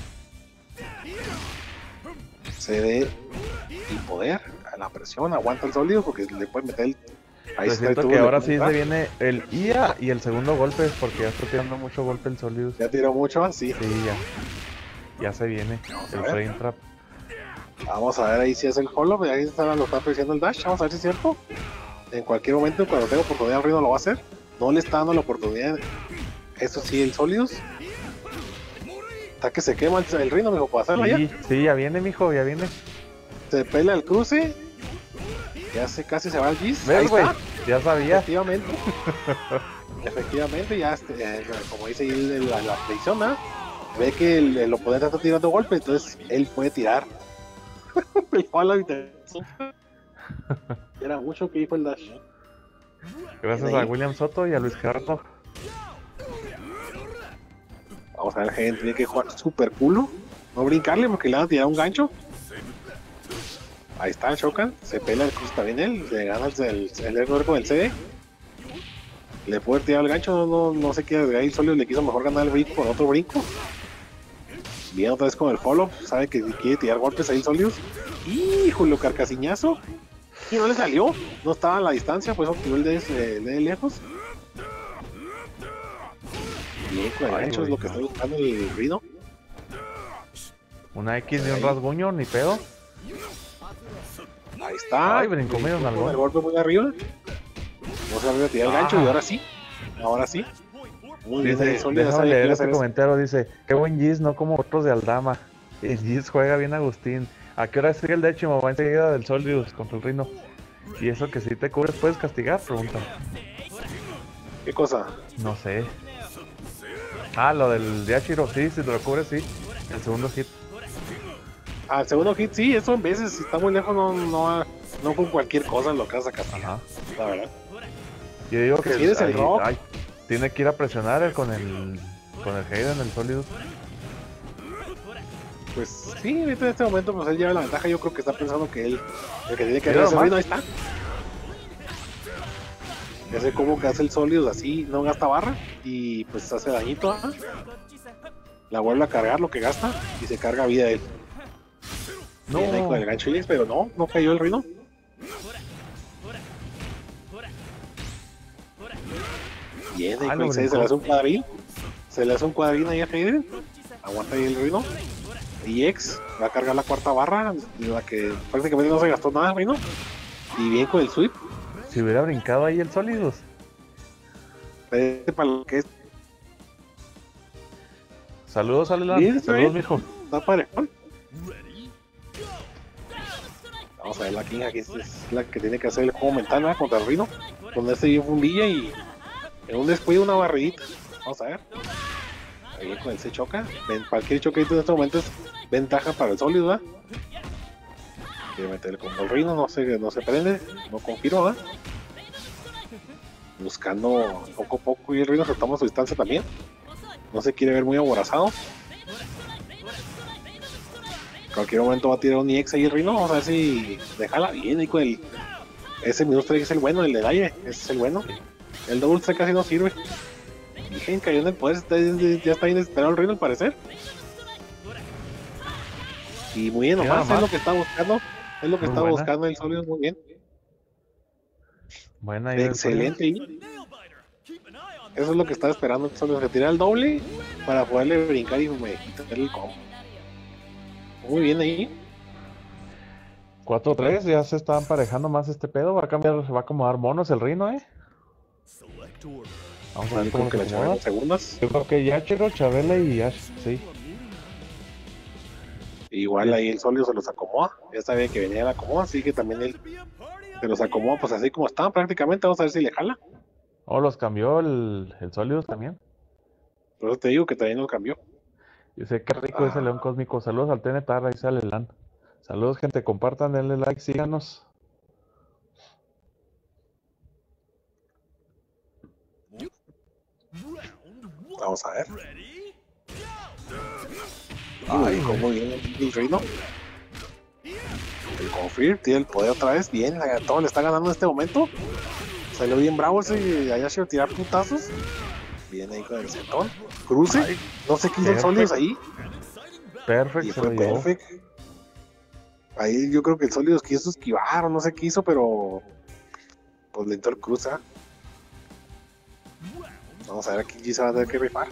C D y poder a la presión, aguanta el sólido porque le puede meter el. Ahí está siento el que ahora sí se viene el I A y el segundo golpe, porque ya está tirando mucho golpe el sólido. Ya tiró mucho, sí. Sí, ya. Ya se viene el frame trap. Vamos a ver ahí si es el hollow, ahí está, lo está ofreciendo el dash, vamos a ver si es cierto. En cualquier momento, cuando tenga oportunidad, el Rino lo va a hacer. No le está dando la oportunidad. Eso sí, el sólidos. Está que se quema el, el Rino, mijo, para hacerlo sí, ya. Sí, ya viene, mijo, ya viene. Se pela el cruce. Ya se casi se va al Giz. Ahí está. Ya sabía. Efectivamente. Efectivamente, ya este, eh, como dice ahí la, la predicción, ¿no? Ve que el, el oponente está tirando golpes, entonces él puede tirar. El palo y te... Era mucho que dijo el dash. Gracias a William Soto y a Luis Gerardo. Vamos a ver, gente, tiene que jugar super culo. No brincarle porque le van a tirar un gancho. Ahí está el Shokan, se pela el cruz también él, le gana el, el, el error con el C D. Le puede tirar el gancho, no, no, no sé qué, ahí solo le quiso mejor ganar el brinco con otro brinco. Bien otra vez con el follow, sabe que quiere tirar golpes ahí sólidos. ¡Híjole, carcasiñazo! Y no le salió, no estaba a la distancia, pues optimó el de, el de lejos. Bien, con el gancho es lo que está buscando el Rino. Una X ni un rasguño, ni pedo. Ahí está. Ay, brincó medio en algo. El golpe muy arriba. No se va a tirar el gancho y ahora sí. Ahora sí. Muy dice, bien, Sol, déjame leer este comentario, dice, qué buen Giz, no como otros de Aldama. El Giz juega bien Agustín. ¿A qué hora sigue el décimo? Va enseguida del Soldius contra el Rino. ¿Y eso que si te cubres puedes castigar? Pregunta. ¿Qué cosa? No sé. Ah, lo del Yashiro, sí, si te lo cubres, sí. El segundo hit. Al segundo hit, sí, eso en veces, si está muy lejos, no, no, no con cualquier cosa lo que vas a castigar. Ajá. La verdad. Yo digo Que que si eres el ahí- rock. ay, tiene que ir a presionar el- con el con el Hayden, el sólido. Pues sí, ahorita en este momento pues él lleva la ventaja. Yo creo que está pensando que él, el que tiene que Mira hacer ese nomás. ruido, ahí está. Ese como que hace el sólido así, no gasta barra y pues hace dañito. ¿Ah? La vuelve a cargar lo que gasta y se carga vida él. No. Viene ahí con el gancho Ilex, pero no, no cayó el ruido. Bien, ahí Ah, con lo el seis se brincó. le hace un cuadril. Se le hace un cuadril ahí a Hayden. Aguanta ahí el ruido. Y X va a cargar la cuarta barra, la que prácticamente no se gastó nada el ruido. Y bien con el sweep. Si hubiera brincado ahí el sólidos. Este para lo que es, Saludos, Alan. Bien, está Saludos, bien. mijo. está parejón. Vamos a ver, la King aquí es, es la que tiene que hacer el juego mental, ¿verdad? Contra el Rino. Donde este lleva un villa y en un descuido una barridita. Vamos a ver. Ahí con él se choca. Ven, cualquier choquito en este momento es ventaja para el sólido, ¿verdad? Quiere meterle con el Rino, no se, no se prende, no confirma, ¿verdad? Buscando poco a poco y el Rino se toma su distancia también. No se quiere ver muy aborazado. En cualquier momento va a tirar un I X ahí el Rino. Vamos a ver si déjala bien ahí con el. Ese minuto tres es el bueno, el del aire, ese es el bueno. El double strike casi no sirve. Dije, cayó en el poder, está- ya está bien desesperado el Rino al parecer. Y muy bien, Mira nomás es nomás. lo que está buscando. Es lo que Muy está buena. buscando el sólido, muy bien. Buena idea. Excelente. ahí. Eso es lo que estaba esperando el sólido, retirar el doble para poderle brincar y me quitarle el combo. Muy bien ahí. cuatro tres, ya se está emparejando más este pedo. Va a cambiar, va a acomodar monos el Rino, eh. Vamos a ver Yo cómo creo que se le acomoda. echaron segundas. Yo creo que Yachiro, Chabela y Yash, sí. Igual ahí el sólido se los acomoda. Ya sabía que venía el acomoda, así que también él se los acomoda, pues así como estaban prácticamente. Vamos a ver si le jala. Oh, los cambió el, el sólido también. Por eso te digo que también lo cambió. Yo sé qué rico ese Ah. león cósmico. Saludos al T N T, ahí sale el LAN. Saludos, gente, compartan, denle like, síganos. Vamos a ver. Ay, Ay, cómo viene el reino. El Confir tiene el poder otra vez. Bien, a todo le está ganando en este momento. Salió bien bravo ese Ayashi a tirar putazos. Viene ahí con el centón. Cruce. Ay, No sé qué hizo el perfect. Solius ahí. perfect, Y se fue lo llevó. perfect. Ahí yo creo que el Solius quiso esquivar o no sé qué hizo, pero pues le entró el cruce. ¿eh? Vamos a ver aquí G se va a tener que rifar.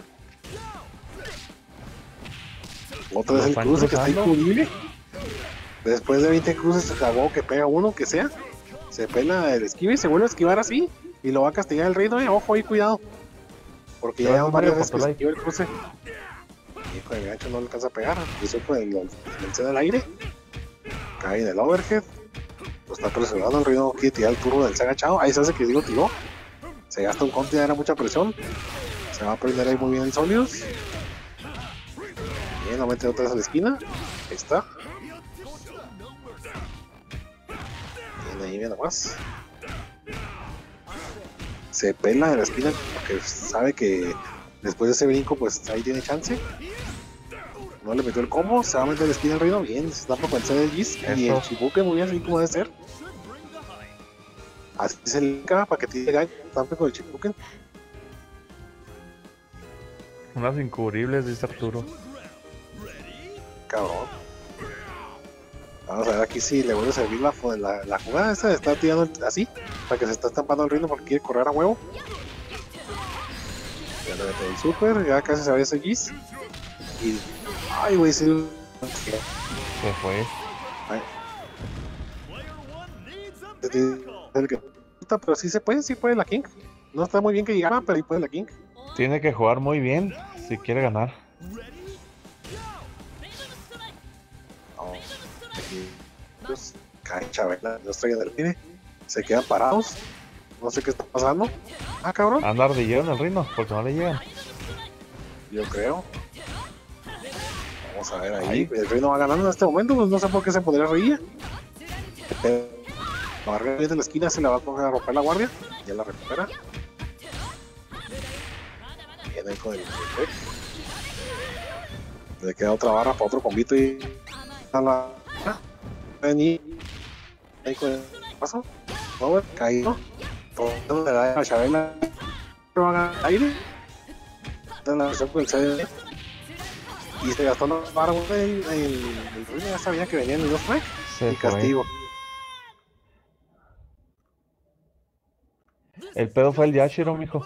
Otra vez Lo el están cruce que está cruzando. increíble. Después de veinte cruces se cagó que pega uno, que sea. Se pela el esquive y se vuelve a esquivar así. Y lo va a castigar el reino. Eh, ojo ahí, cuidado. Porque Se ya va a llevamos varias Mario veces que se Fotolay. esquiva el cruce. Y con el gancho no le alcanza a pegar. Hizo con el vencida al aire. Cae en el overhead. Lo está presionando el reino. Quiere tirar el turbo del se agachado. Ahí se hace que digo tiró. Se gasta un conti, era mucha presión. Se va a prender ahí muy bien el Solius. Bien, lo mete otra vez a la esquina. Ahí está. Bien, ahí bien nomás. Se pela de la esquina porque sabe que después de ese brinco, pues ahí tiene chance. No le metió el combo, se va a meter a la esquina el reino. Bien, se está por vencer el Gis y Eso. el Chibuque muy bien, así como debe ser. Así se le caga para que tire gancho también con el Chibuque. Unas incubribles, dice Arturo. Cabrón. Vamos a ver aquí si le vuelve a servir la, la, la jugada esta. Está tirando así para que se está estampando el reino porque quiere correr a huevo. Ya le mete el super, ya casi se va ese Gis. Y. Ay, güey, sí. Se fue. Ay. El que pero sí se puede, sí puede la King. No está muy bien que llegara, pero sí puede la King. Tiene que jugar muy bien si quiere ganar. No, aquí pues, cae Chabela, no estoy en el aire. Se quedan parados. No sé qué está pasando. Ah, cabrón. Anda ardillero en el Rino, porque no le llegan. Yo creo. Vamos a ver ahí. Ay. El Rino va ganando en este momento, pues no sé por qué se podría reír. Pero la barra de la esquina se le va a poner a romper la guardia. Ya la recupera. Viene con el perfecto. Le queda otra barra para otro combito y a la vení ahí con el paso. Power caído. Todo le da a Chabela. Pero haga aire. De la versión con el C D. Y se gastó la barra el, el, el Ruino ya sabía que venían los dos strike. Y castigo. El pedo fue el Yashiro, mijo.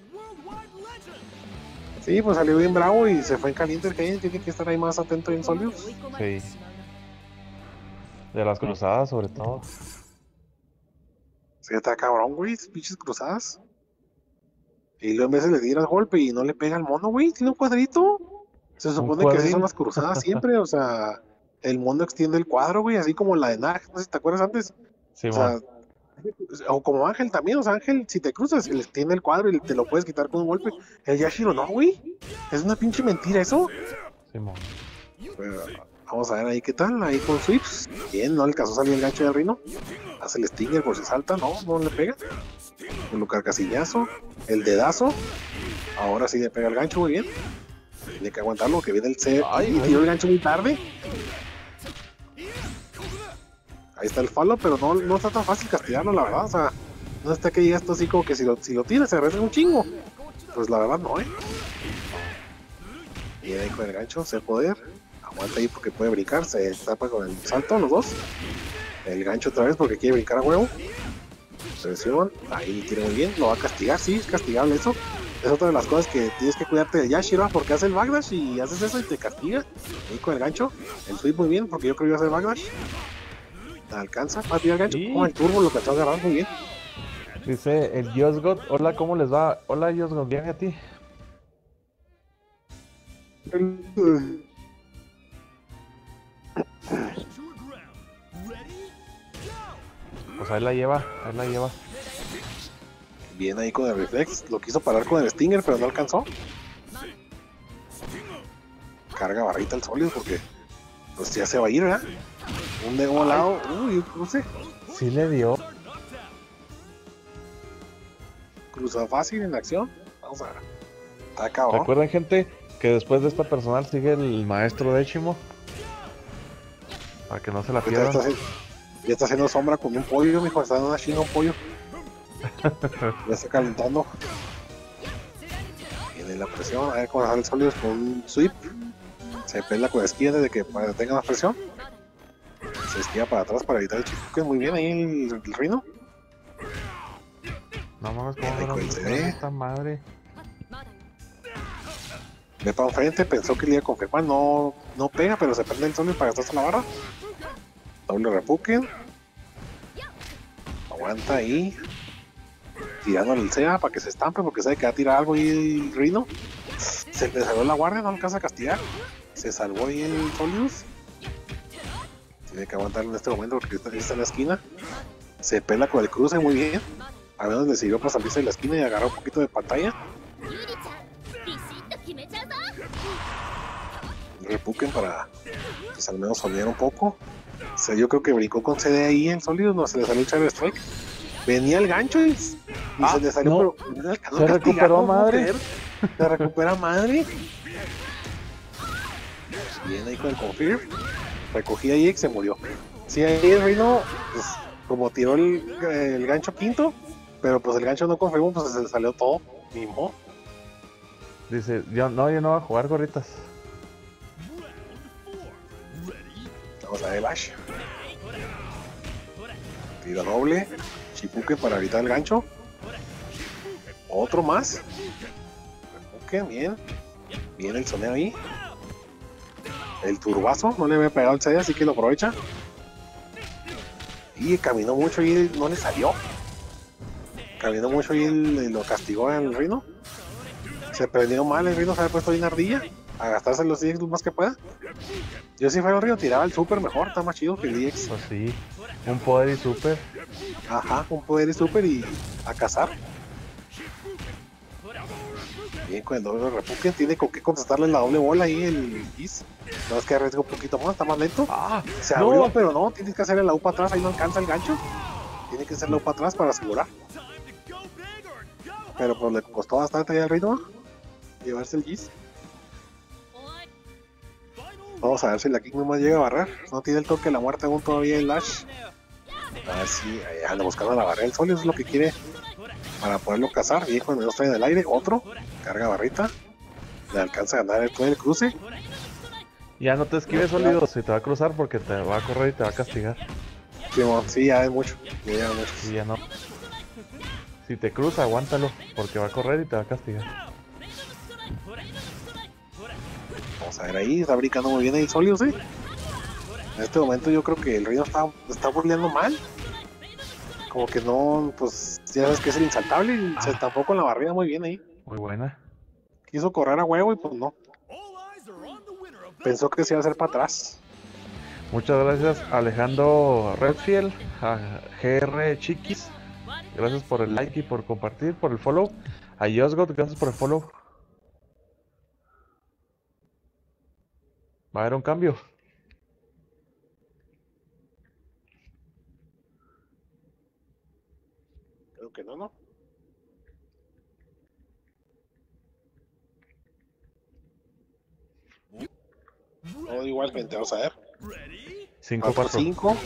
Sí, pues salió bien bravo y se fue en caliente el Kain. Tiene que estar ahí más atento en Solius. Sí. De las cruzadas, sobre todo. Sí, está cabrón, güey. Pinches cruzadas. Y luego en vez de le tira el golpe y no le pega al mono, güey. Tiene un cuadrito. Se supone que así son las cruzadas siempre. O sea, el mono extiende el cuadro, güey. Así como la de Nag. No sé si te acuerdas antes. Sí, o sea, o como Ángel también, o sea, Ángel, si te cruzas, le extiende el cuadro y te lo puedes quitar con un golpe. El Yashiro no, güey. Es una pinche mentira eso. Sí, Pero, vamos a ver ahí qué tal, ahí con sweeps. Bien, no le alcanzó a salir el gancho del Rino. Hace el stinger por si salta, no, no le pega. El carcasillazo, el dedazo. Ahora sí le pega el gancho, muy bien. Tiene que aguantarlo, que viene el C. Ay, y tiró el gancho muy tarde. Ahí está el follow, pero no, no está tan fácil castigarlo, la verdad. O sea, no está que digas esto así como que si lo, si lo tiras se arriesga un chingo. Pues la verdad no, eh. Viene ahí con el gancho, se poder. Aguanta ahí porque puede brincar, se tapa con el salto los dos. El gancho otra vez porque quiere brincar a huevo. Presión, ahí tiene muy bien, lo va a castigar, sí, es castigable eso. Es otra de las cosas que tienes que cuidarte de Yashiro porque hace el backdash y haces eso y te castiga. Ahí con el gancho, el sweep muy bien porque yo creo que iba a hacer backdash. Alcanza, va a tirar el gancho, sí. Como el turbo lo que está agarrando muy bien. Dice el Yosgot, hola, ¿cómo les va? Hola Yosgot, bien a ti. Pues ahí la lleva, ahí la lleva. Bien ahí con el reflex, lo quiso parar con el Stinger pero no alcanzó. Carga barrita el Solius porque pues ya se va a ir, ¿verdad? Un de un lado, uy, no sé. Sí le dio. Cruza fácil en la acción. Vamos a ver. Está acabado. Recuerden, gente, que después de esta personal sigue el maestro décimo. Para que no se la pierdan. Ya está, ya está haciendo sombra con un pollo, mijo. Está dando una chinga un pollo. Ya está calentando. Viene la presión. A ver cómo sale el Solius con un sweep. Se pela con la esquina desde que para que tenga más presión. Se esquiva para atrás para evitar el chifuque. Muy bien ahí el, el Rino. No mames, cómo se esta madre. Ve para enfrente, pensó que le iba a confirmar. No, no pega, pero se prende el Solius para gastarse la barra. Doble repuken. Aguanta ahí. Tirándole el C E A para que se estampe porque sabe que va a tirar algo ahí el Rino. Se le salió la guardia, no alcanza a castigar. Se salvó ahí el Solius. Tiene que aguantarlo en este momento porque está, está en la esquina. Se pela con el cruce muy bien. A menos le sirvió para salirse de la esquina y agarrar un poquito de pantalla. Repuken para pues, al menos solear un poco. O sea, yo creo que brincó con C D ahí en Solius, no se le salió el Charlie Strike. Venía el gancho y, y ah, se le salió, no. pero no alcanzó se a recuperó madre. Se recupera madre. Viene ahí con el confirm. Recogía ahí y se murió. Sí, ahí el Rino, pues, como tiró el, el gancho quinto, pero pues el gancho no confirmó, pues se le salió todo. Mismo. Dice, yo no, yo no voy a jugar gorritas. Vamos a ver el Ash. Tira doble. Chipuque para evitar el gancho. Otro más. Chipuque, bien. Bien el soneo ahí. El turbazo, no le había pegado el C D, así que lo aprovecha. Y caminó mucho y no le salió. Caminó mucho y lo castigó el Rino. Se prendió mal, el Rino se había puesto bien ardilla. a gastarse los D X lo más que pueda. Yo si fuera el Río tiraba el super mejor, está más chido que el D X. Pues sí, un poder y super. Ajá, un poder y super y a cazar. Bien, con el doble repuque tiene con qué contestarle la doble bola ahí el Giz. No es que arriesga un poquito más, está más lento. ¡Ah! Se ¡No! abrió, pero no, tienes que hacer la U para atrás, ahí no alcanza el gancho. Tiene que hacer la U para atrás para asegurar. Pero pues le costó bastante ya el ritmo llevarse el Giz. Vamos a ver si la King nomás llega a barrer. No tiene el toque de la muerte aún todavía el Lash. A ver si ahí anda buscando la barrera. El Sol es lo que quiere para poderlo cazar. Bien, cuando no está en el aire, otro. Carga barrita. Le alcanza a ganar el, todo el cruce. Ya no te esquives, sólido, si te va a cruzar porque te va a correr y te va a castigar. Sí, mon, sí, ya es mucho. Ya es mucho. Y ya no. Si te cruza, aguántalo, porque va a correr y te va a castigar. Vamos a ver ahí, está brincando muy bien ahí el Solius, ¿sí? En este momento yo creo que el Rino está, está burleando mal. Como que no, pues ya sabes que es el insaltable y se estampó con la barrida muy bien ahí. Muy buena. Quiso correr a huevo y pues no. Pensó que se iba a hacer para atrás. Muchas gracias Alejandro Redfield, a G R Chiquis. Gracias por el like y por compartir, por el follow. A Yosgot, gracias por el follow. Va a haber un cambio. Creo que no, ¿no? No, igualmente, vamos a ver. cinco cuatro. cinco.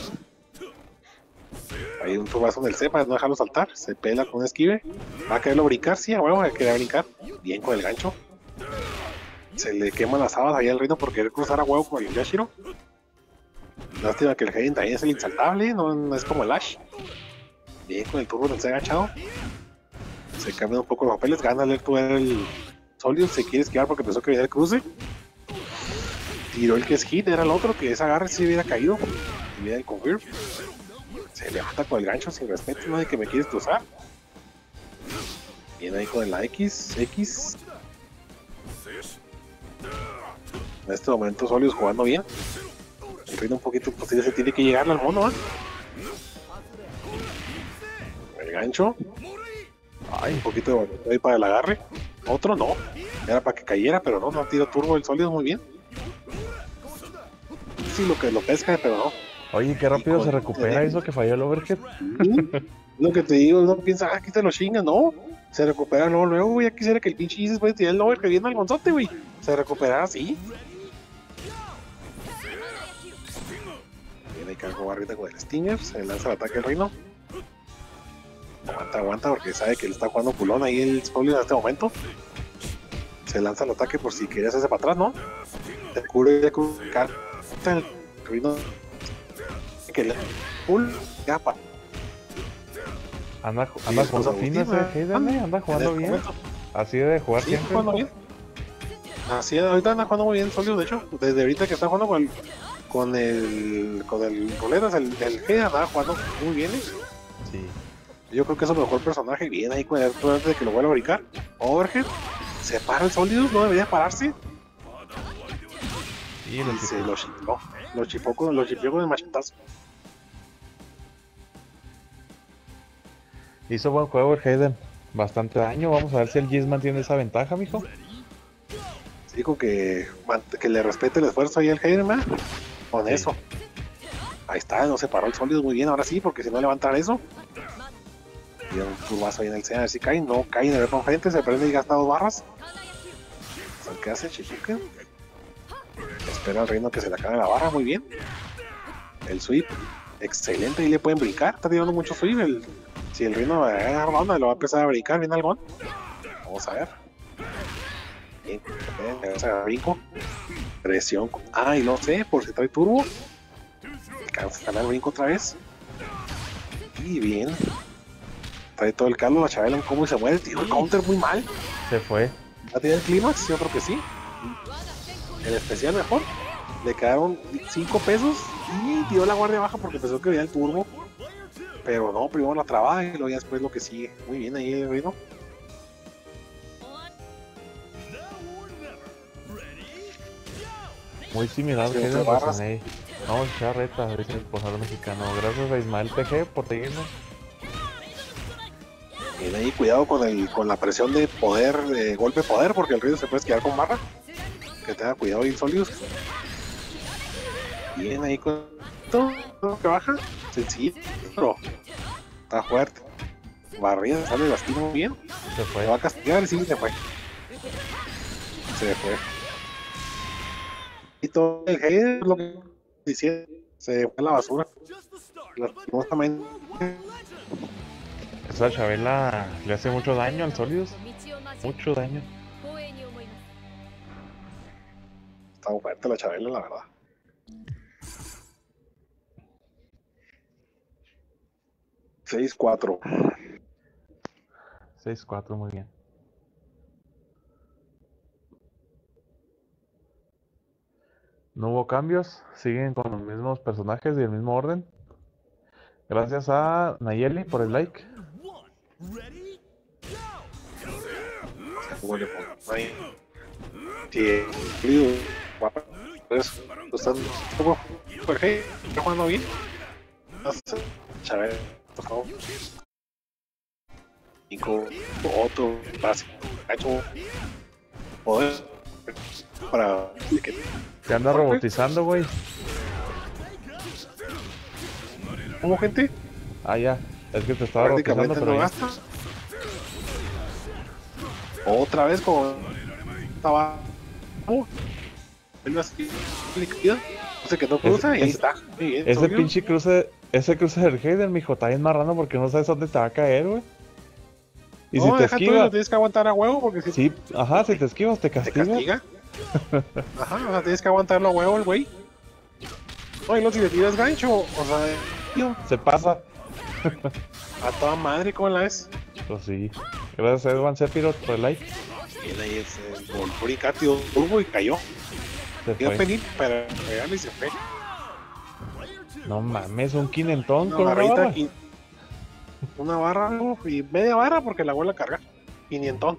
Hay un turbazo en el C para no dejarlo saltar. Se pela con un esquive. Va a quererlo brincar, sí, a huevo, va a querer brincar. Bien con el gancho. Se le queman las habas ahí al Rino por querer cruzar a huevo con el Yashiro. Lástima que el Hayden también es el insaltable, no, no es como el Ash. Bien con el turbo del C agachado. Se cambian un poco los papeles. Gana el Ertu el Solius. Se quiere esquivar porque pensó que venía el cruce. Tiró el que es hit, era el otro que ese agarre si hubiera caído. Y viene el confirm. Se levanta con el gancho sin respeto, no de que me quieres cruzar. Viene ahí con el X, X. En este momento Solius jugando bien. El Rino un poquito posible se tiene que llegarle al mono, ¿eh? El gancho. Ay, un poquito de voluntad ahí para el agarre. Otro no. Era para que cayera, pero no, no tiro turbo el Solius muy bien. Sí, lo que lo pesca, pero no. Oye, qué rápido se recupera eso que falló el overhead. ¿Sí? Lo que te digo, uno piensa, ah, aquí te lo chinga, no. Se recupera luego, luego, güey. Ya quisiera que el pinche Isis puede tirar el over que viene al gonzote, güey. Se recupera así. Viene ahí cargo barrita con el Stinger. Se lanza el ataque al Rino. Aguanta, aguanta, porque sabe que él está jugando culón ahí el Solius en este momento. Se lanza el ataque por si querías hacerse para atrás, ¿no? Te cubre, te cubre, el Rino. Que le full capa. Anda, anda Sí, jugando pues, fino ese Agustín, Hayden, eh, anda jugando en este bien. momento. Así debe jugar Sí, siempre. jugando bien. Así es, ahorita anda jugando muy bien Solius, de hecho, desde ahorita que está jugando con el con el con el ruletas, el, el G andaba jugando muy bien, ¿eh? Sí. Yo creo que es el mejor personaje, bien ahí con el antes de que lo vuelva a brincar. Overhead, se para el Solius, no debería pararse. Y lo Y se chipó. lo chipó, lo chipó con, lo chipió con el machetazo. Hizo buen juego el Hayden. Bastante daño. Vamos a ver si el Giz mantiene esa ventaja, mijo. Dijo que, que le respete el esfuerzo ahí al Hayden, ¿verdad? Con Sí. eso. Ahí está, no se paró el Solius muy bien, ahora sí, porque si no levantar eso. Y un turbazo ahí en el C, a ver si cae, no cae en el con frente, se prende y gasta dos barras. ¿Qué hace Chichiken? Espera al Reino que se le acabe la barra, muy bien. El sweep, excelente, y le pueden brincar, está tirando mucho sweep. El, si el Reino va a agarrar onda, lo va a empezar a brincar, bien algón. Vamos a ver. Bien, bien, vamos a brinco. Presión, ah, y no sé, por si trae turbo. Alcanza a ganar el brinco otra vez. Y bien. Trae todo el caldo, la Chabela en cómo se muere, tiró el counter muy mal. Se fue. ¿Va a tener el clímax? Yo creo que sí. El especial mejor. Le quedaron cinco pesos y dio la guardia baja porque pensó que venía el turbo. Pero no, primero la trabada y luego ya después lo que sigue. Muy bien ahí el Rino. Muy similar al Sí, Hayden te barras. Rosaney. Vamos a echar reta, dice el posador mexicano. Gracias a Ismael T G por seguirnos. Bien ahí, cuidado con el con la presión de poder, de golpe poder, porque el río se puede quedar con barra. Que tenga cuidado Insolius. Bien ahí con todo lo que baja. Sencillo, pero está fuerte. Barrida, sale el lastimo muy bien. Se Se fue. va a castigar y sí, se fue. Se fue. Y todo el hate, lo que decía, se fue a la basura. Lastimosamente. Esa Chabela le hace mucho daño al Solius. Mucho daño. Está fuerte la Chabela, la verdad. seis cuatro. seis cuatro, muy bien. No hubo cambios, siguen con los mismos personajes y el mismo orden. Gracias a Nayeli por el like. Huele por ahí. Sí, frío. Guapa. Pues, están como perfecto. Está jugando bien. Chabela, por favor. Y con otro básico. Ha hecho poder para que Se anda robotizando, güey. ¿Cómo, gente? Ah, ya. Es que te estaba robotizando, Prácticamente pero no ya. gasta. Otra vez como estaba. Oh, vuelve así, líquido. No sé qué no cruza y ahí es- está. Muy bien, Ese Solio. pinche cruce, ese cruce del Hayden, mijo, está bien marrano porque no sabes dónde te va a caer, güey. Y No, si te deja tú y esquiva, lo tienes que aguantar a huevo porque si sí, ajá, si te esquivas te te castiga. castiga. Ajá, o sea, tienes que aguantarlo a huevo el güey. No, y luego si le tiras gancho, o sea, tío, Se pasa. a toda madre, ¿cómo la ves? Pues sí. Gracias a Edwan Sephiroth por el like. Bien ahí es el Volpuricatio turbo y cayó. Se Dio fue. penita para pegarle y se fue. No mames, un quinentón Una con una barrita, barra. quin- una barra ¿no? Y media barra porque la abuela carga. Quinientón.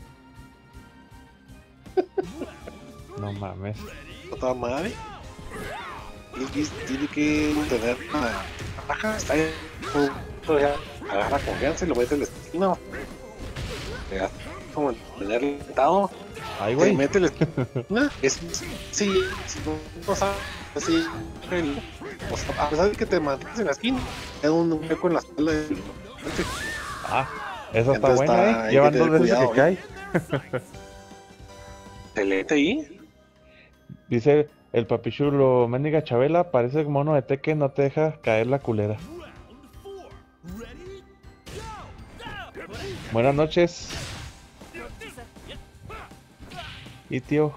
No mames. A toda madre. Y, y tiene que tener una baja. Está en un- ya agarra confianza y lo mete en el destino. Ya, como tener lentado. Ay, Te güey. mete el esquina. Es sí, si no, no sabes, así. el- o sea, a pesar de que te mantienes en la esquina, es un hueco en la espalda del. Ah, esa está Entonces buena, está- eh. hay Llevan que dos tener veces que cuidado, cae. Excelente ahí. Dice el papichulo, mendiga Chabela, parece mono de Tekken, no te deja caer la culera. Buenas noches. Y tío,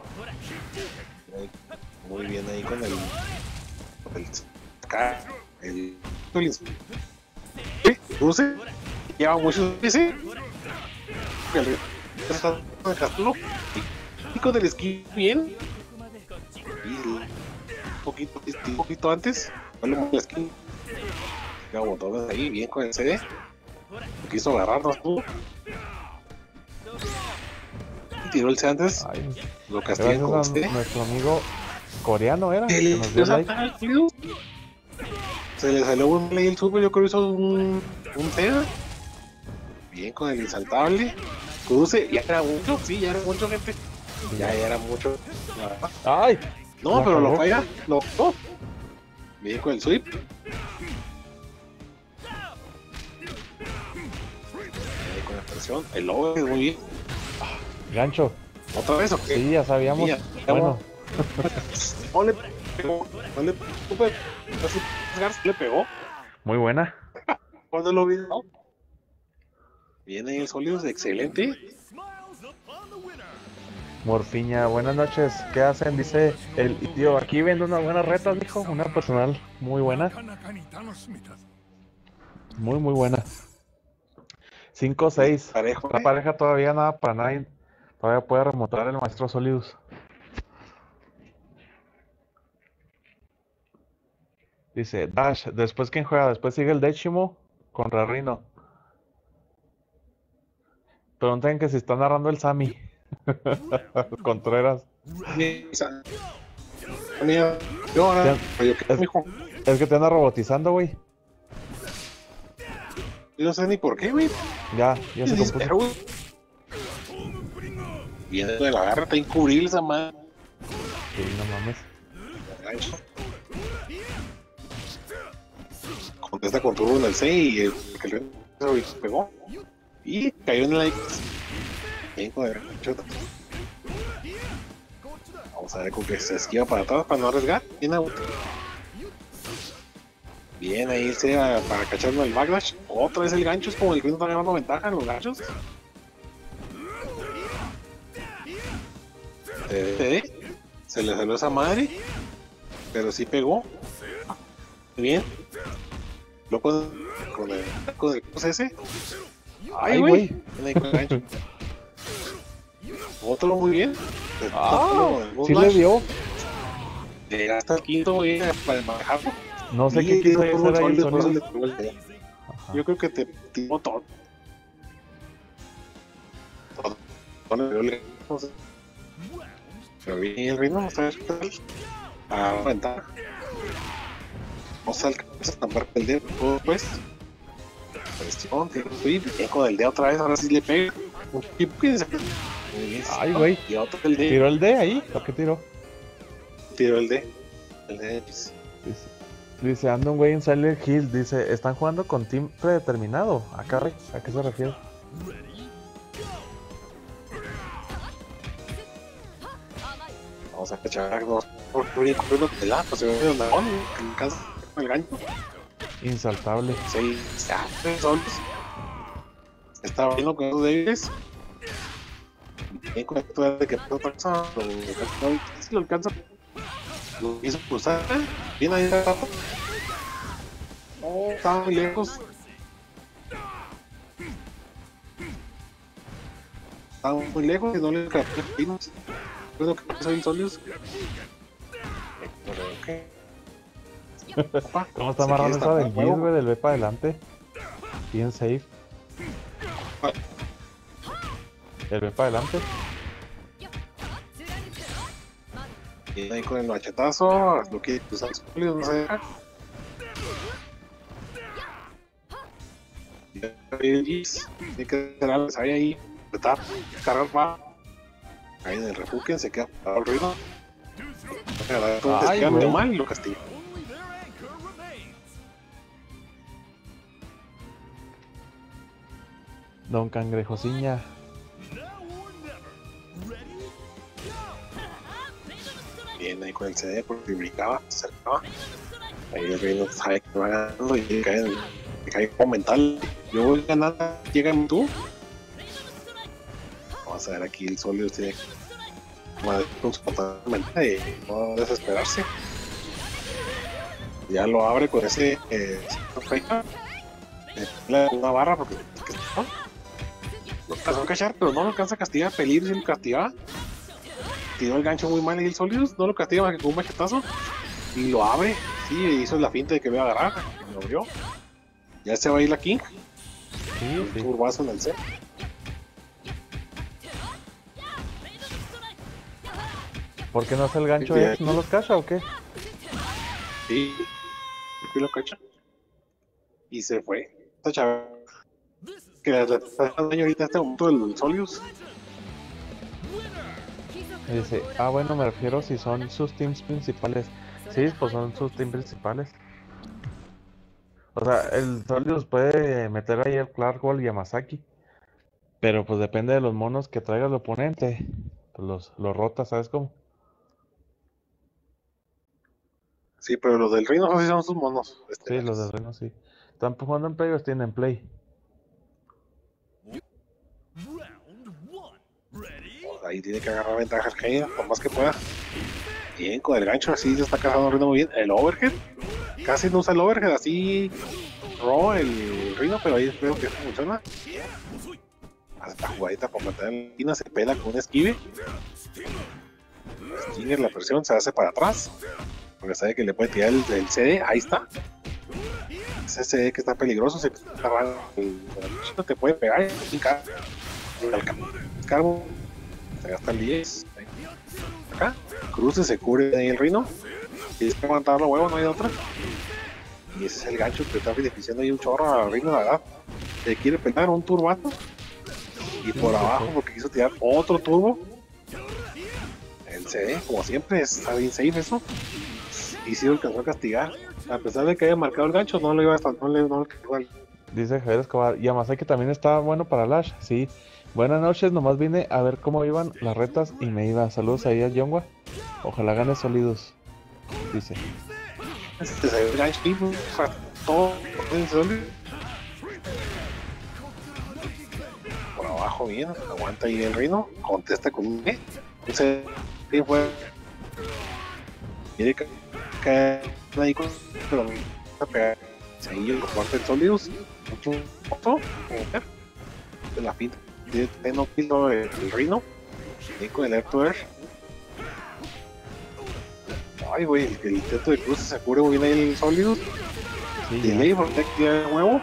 Muy bien ahí con el. Con el. Acá, el. el ¿Qué? Cruce. Lleva muchos. Sí. El. Está en el castillo. Y con el esquí bien. Y un poquito, un poquito antes. Vuelve el esquí. Lleva botones ahí, bien con el C D. Quiso agarrarnos tú. Y tiró el C antes. ay, Lo castigan con gracias a C D. nuestro amigo coreano era, que El- nos dio like. Se le salió un play el super, yo creo que hizo un, un T. Bien con el insaltable. Cruce, ya era mucho, sí, ya era mucho, gente. Ya, ya era mucho. la verdad. Ay, No, La pero lo cagó. falla, lo no. Bien con el sweep. Bien con la presión. El logo es muy bien. gancho. ¿Otra vez o qué? Sí, ya sabíamos. Sí, ya. Bueno, No le pegó. No le supe. No supe rasgar, le pegó. muy buena. Cuando lo vi, no. Viene el Solius, excelente. Morfiña, buenas noches. ¿Qué hacen? Dice el tío, aquí viendo unas buenas retas, dijo. Una personal muy buena. Muy, muy buena. cinco seis. Parejo. La ¿eh? pareja todavía nada para nadie. Todavía puede remontar el maestro Solidus. Dice Dash, después quién juega, después sigue el décimo contra Rino. Pregunten que si está narrando el Sammy. Contreras. Sí, o sea, Mira, yo ahora, Te- yo qué, Es, mijo. es que te anda robotizando, güey. Yo no sé ni por qué, güey. Ya, ya se compuso. Pero, güey. Viene de la garra, está incubrible esa madre. Sí, no mames. Gancho. Contesta con turbo en el C y el que le pegó. Y cayó en el X. Bien con el gancho. Vamos a ver con que se esquiva para atrás para no arriesgar. Bien, a... Bien ahí se para cacharlo el backlash. Otra vez el gancho, es como el que no está ganando ventaja en los ganchos. Eh, se le salió esa madre, pero sí pegó. Muy bien. Lo con, con el con el cross ese. Ay, güey. Viene ahí con el gancho. Otro muy bien. Ah, sí le dio. Llega hasta el quinto, güey, para manejarlo. No sé Y qué quiso el hacer ahí el después Sony. le pegó el dedo. Yo creo que te tiró todo. Todo. Todo le- no sé. Pero bien, el ritmo está a la ventana. No se alcanza a estampar el dedo, pues. Presión, tiro bien con el dedo otra vez, ahora sí le pega. Y pues, muy bien. Ay, güey. Y otro el dedo. ¿Tiró el D ahí? ¿O qué tiró? Tiró el D. El D. Dice, dice anda un güey en Silent Hill. Dice, ¿están jugando con team predeterminado? Acá, ¿a qué se refiere? Vamos a cachar dos por corriendo de la, pues se ve el dragón, que le alcanza el gancho. Insaltable. Seis, ya, tres solos. Está viendo con esos débiles. Bien con esto de que no alcanza, lo, si lo alcanza. Lo hizo cruzar. Bien ahí. No, estaba muy lejos. Estaba muy lejos y no le capté el pino. Bueno, que pasó en Solios. ¿Cómo está amarrando esa del Gears, güey? Del B para adelante. Bien safe. El B para adelante. Y ahí con el machetazo, lo que cruzar los Solios, no sé. Tiene que hacer algo, ahí, ahí, apretar, cargar más. Ahí en el refugio se queda parado el ruido. Se queda medio mal y lo castiga. Don Cangrejociña. Bien ahí con el C D porque brincaba, se acercaba. Ahí el reino sabe que va ganando y le cae, le cae como mental. Yo voy ganando, llega en tú. Vamos a ver aquí el Solios tiene con su patada mental y no desesperarse. Ya lo abre con ese eh, eh, una barra porque ¿no? Lo alcanzó a cachar, pero no lo alcanza a castigar. Peligro si lo castigaba. Tiró el gancho muy mal y el Solius no lo castiga más que con un machetazo. Y lo abre. Sí, hizo la finta de que voy a agarrar. Y lo abrió. Ya se va a ir la King. Sí, un sí. turbazo en el C. ¿Por qué no hace el gancho Sí, ahí? ¿No los cacha o qué? Sí. Y lo cacha. Y se fue. Esta chava. Que le está dando daño ahorita a este momento del Solius. Y dice, ah, bueno, me refiero si son sus teams principales. Sí, pues son sus teams principales. O sea, el Solius puede meter ahí el Clark Wall y Yamazaki. Pero pues depende de los monos que traiga el oponente. Pues los, los rota, ¿sabes cómo? Sí, pero los del reino sí son sus monos. Este, Sí, los del reino sí. Están jugando en Play o tienen Play. Ahí tiene que agarrar ventaja el genio, por más que pueda. Bien, con el gancho así se está cazando el ritmo muy bien. El overhead, casi no usa el overhead, así raw el ritmo, pero ahí creo que funciona. Hace esta jugadita para matar en la esquina, se pela con un esquive. Stinger, la presión se hace para atrás, porque sabe que le puede tirar el, el C D, ahí está. Ese C D que está peligroso, se agarra el, el te puede pegar y cargo. Cargo. Se gasta el diez. Acá. cruce, se cubre ahí el Rino. Tienes que aguantar los huevos, no hay de otra. Y ese es el gancho que está beneficiando ahí un chorro al Rino, la verdad. Le quiere pegar un turbato. Y por abajo, porque quiso tirar otro turbo. El C D, como siempre, está bien safe eso. Y sí lo alcanzó a castigar. A pesar de que haya marcado el gancho, no le iba a estar, no le, no le quedó el... Dice Javier Escobar, y Yamasaki también está bueno para Lash, sí. Buenas noches, nomás vine a ver cómo iban las retas y me iba. Saludos ahí a Yongwa. Ojalá gane sólidos, dice. Este es el gancho y pues, todo por abajo bien, aguanta ahí el Rino, contesta con un E. Entonces, ¿qué fue? Quiere caer ahí con pero me a pegar. Ahí yo lo corto en sólidos. Mucho foto. De la pinta. De no piso el, el Rino. Y con el Air to Air. Ay, güey, el, el intento de cruce se cubre muy bien ahí el sólidos. Sí, Delay protect de nuevo.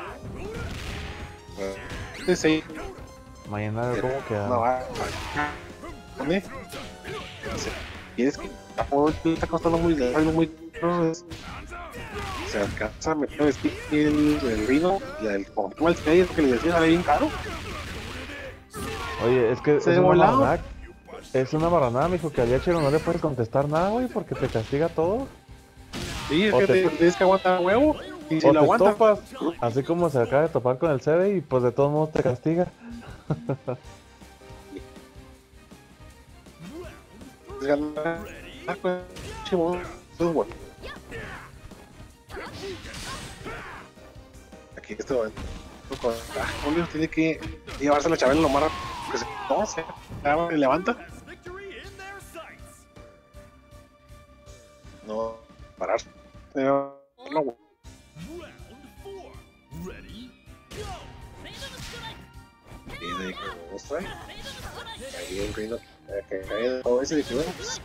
Este sí. mañana a ver cómo No queda. va. Pone. Quieres que está costando muy algo muy se alcanza a meter el, el Rino y el control que que le decía sale bien caro. Oye, es que Se es una volado. maranada. Es una maranada, mijo, que al Yachiro no le puedes contestar nada, güey, porque te castiga todo. Sí, es O que te- te, tienes que aguantar huevo. Y si o lo te aguantas, topas, así como se acaba de topar con el C D y pues de todos modos te castiga. ganar. Chivo, es bueno. Aquí este momento con ah, Julio tiene que llevarse la chavala lo más rápido que se no se se levanta. No pararse. Pero, no, y de que no está ahí el Rino que cae de todo ese de que bueno pues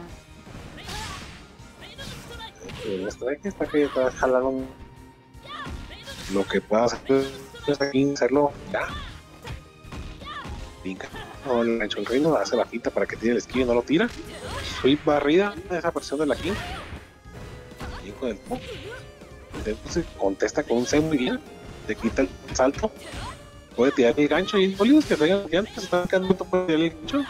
no está que está que está jalando lo que pueda hacer es aquí hacerlo ya pinca no le ha hecho el Rino hace la pinta para que tire el esquivo y no lo tira sweep barrida esa versión de la King y con el pop entonces contesta con un C muy bien te quita el salto puede tirar el gancho y el Hollywood que traigan que antes están quedando puede tirar el gancho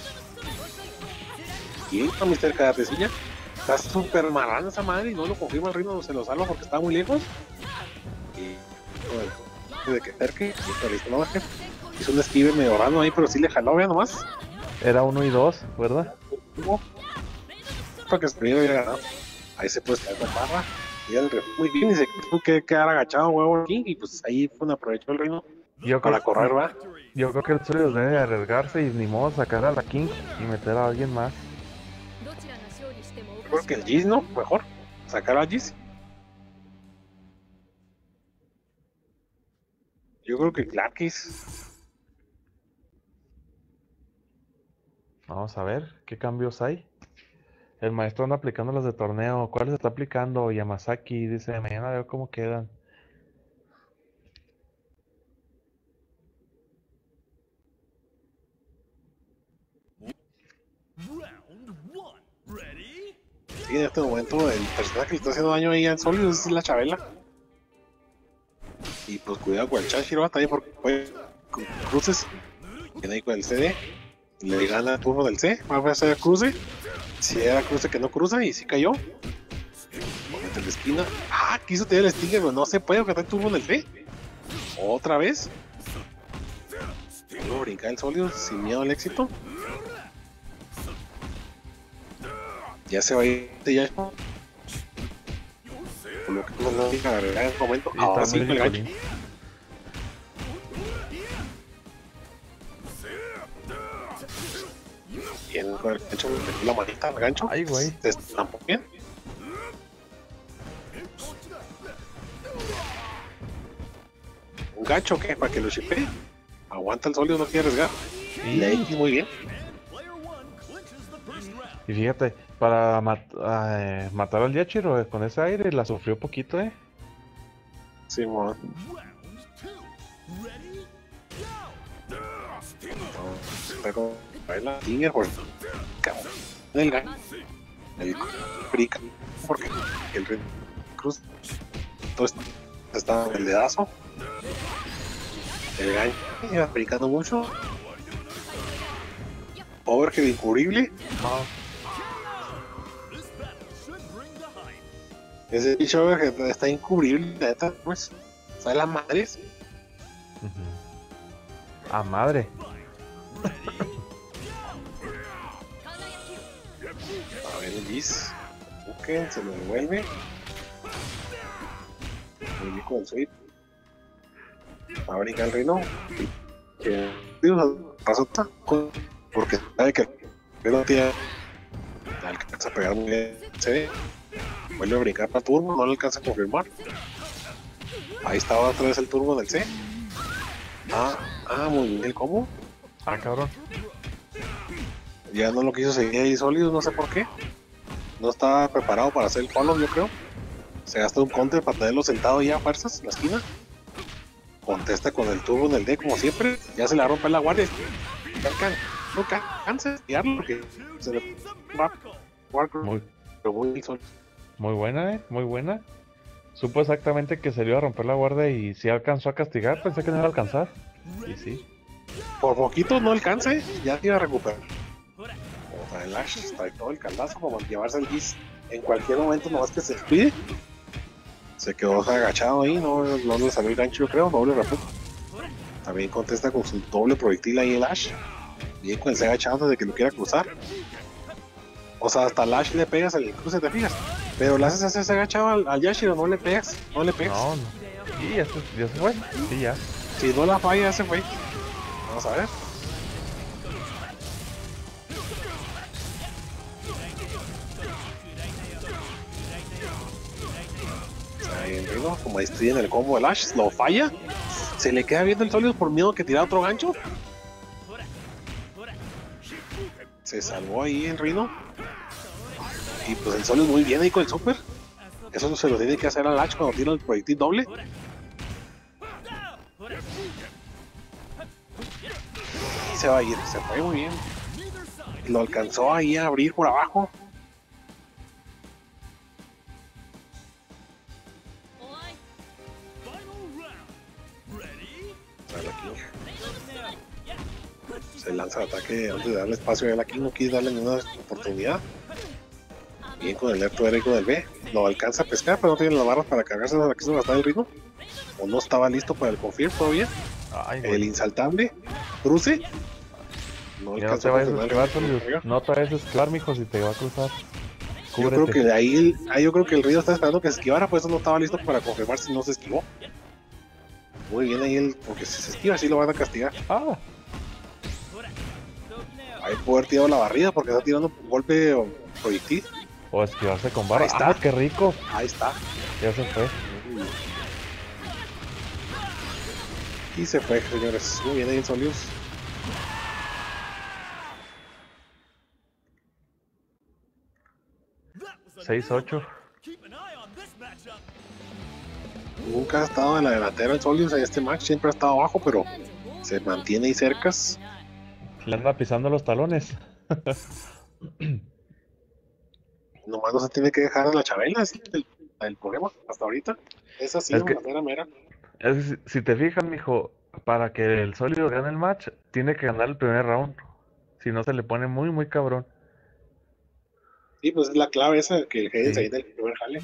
y a mister Caratecilla está súper marrana esa madre y no lo confirma el Rino se lo salva porque está muy lejos y bueno, de que cerque y listo no baje hizo un esquive medio raro ahí pero sí le jaló vea nomás Era uno y dos, ¿verdad? para que se hubiera ganado ahí se puede estar con barra y el ref muy bien y se tuvo que quedar agachado huevo aquí y pues ahí fue un aprovecho el Rino Yo para creo, correr va yo creo que el Sólidos debe de arriesgarse y ni modo sacar a la King y meter a alguien más. creo que el Giz no mejor sacar a Giz yo creo que el Clarkis Vamos a ver qué cambios hay. El maestro anda aplicando las de torneo. ¿Cuáles está aplicando? Yamasaki dice, mañana veo cómo quedan. sí, en este momento el personaje que le está haciendo daño ahí al Sol es la Chabela y pues cuidado con el Chashiro también porque puede con cruces viene ahí con el C D le gana el turno del C va a hacer cruce si era cruce que no cruza y si cayó momento en la esquina ah quiso tirar el Stinger pero no se puede porque está el turno del C otra vez luego brincar el sólido sin miedo al éxito ya se va a ir ya por lo que no lo diga agregar en el momento Y ahora está sí muy con el gancho ricolín. bien con el gancho metió la manita al gancho Ay, güey. se estampó bien un gancho que para que lo shippee aguanta el sólido no quiere arriesgar y la X muy bien Y fíjate, para mat- eh, matar al Yachiro eh, con ese aire la sufrió poquito, eh. sí mo está con baila Stinger por cabrón el gan- el Frick, porque el Red Cruz todo está en el dedazo. El gan iba aplicando mucho. Overhead incubrible. No. Ese bicho overhead está incubrible, neta, pues. ¿Sabe las madres? Ujú. A madre. A ver el Liz. Busquen, se lo devuelve. Muy bien con el sweep. Va a brincar el Rino. Que digo, pasota. Porque sabe que el no tiene. Le alcanza a pegar muy bien. Se ve. Vuelve a brincar para turbo, no le alcanza a confirmar. Ahí está otra vez el turbo del C. Ah, ah, muy bien el combo. Ah, cabrón. Ya no lo quiso seguir ahí sólido, no sé por qué. No estaba preparado para hacer el follow, yo creo. Se gasta un counter para tenerlo sentado ya a fuerzas en la esquina. Contesta con el turbo en el D como siempre. Ya se le rompe la guardia. Ya can, no cansa de tirarlo porque se le va a Muy, pero muy sólido. muy buena, eh. Muy buena. Supo exactamente que se le iba a romper la guardia y si alcanzó a castigar. Pensé que no iba a alcanzar. Y sí. Por poquito no alcance, ya te iba a recuperar. O sea, el Ash está ahí todo el caldazo como llevarse el Giz en cualquier momento, nomás que se despide. Se quedó agachado ahí, no, no le salió el gancho, yo creo, doble repente. También contesta con su doble proyectil ahí el Ash. Bien con el se agachado antes de que lo quiera cruzar. O sea, hasta el Ash le pegas al cruce, te fijas. Pero le haces ese se agachado al, al Yashiro, no le pegas, no le pegas. No, no. Y ya se, ya se fue. Sí, ya. Si no la falla, se fue. Vamos a ver. Ahí en Rino, como maestría en el combo del Ash, lo falla. Se le queda viendo el sólido por miedo que tirar otro gancho. Se salvó ahí el Rino. Y pues el sólido muy bien ahí con el super. Eso se lo tiene que hacer al Ash cuando tira el proyectil doble. Y se va a ir, se fue muy bien. Lo alcanzó ahí a abrir por abajo. Se lanza el ataque antes de darle espacio a la King, no quiere darle ninguna oportunidad. Bien con el Lerto R y con el B. Lo alcanza a pescar, pero no tiene las barras para cargarse a la que se va a gastar el ritmo. O no estaba listo para el confirm todavía. Ay, el insaltable. Cruce. No, ya no te vayas a esquivar, Solius. No te vayas a esquivar, mijo, si te va a cruzar. Cúbrete. Yo creo que ahí, ahí yo creo que el Río está esperando que se esquivara, por eso no estaba listo para confirmar si no se esquivó. Muy bien ahí él, porque si se esquiva sí lo van a castigar. Ah. Ahí puede haber tirado la barrida porque está tirando un golpe o proyectil. O esquivarse con barra. Ahí está. ¡Ah, qué rico! Ahí está. Ya se fue. Y se fue, señores. Muy bien ahí el Solius. seis ocho. Nunca ha estado en la delantera el Solius en este match, siempre ha estado abajo, pero se mantiene ahí cercas. Le anda pisando los talones. Nomás no se tiene que dejar a la Chabela, es el, el problema hasta ahorita. Es así, Es que- la mera mera. Es que si si te fijas, mijo, para que el sólido gane el match, tiene que ganar el primer round. Si no, se le pone muy, muy cabrón. Sí, pues es la clave esa, que el Hayden Sí. se ahí del primer jale.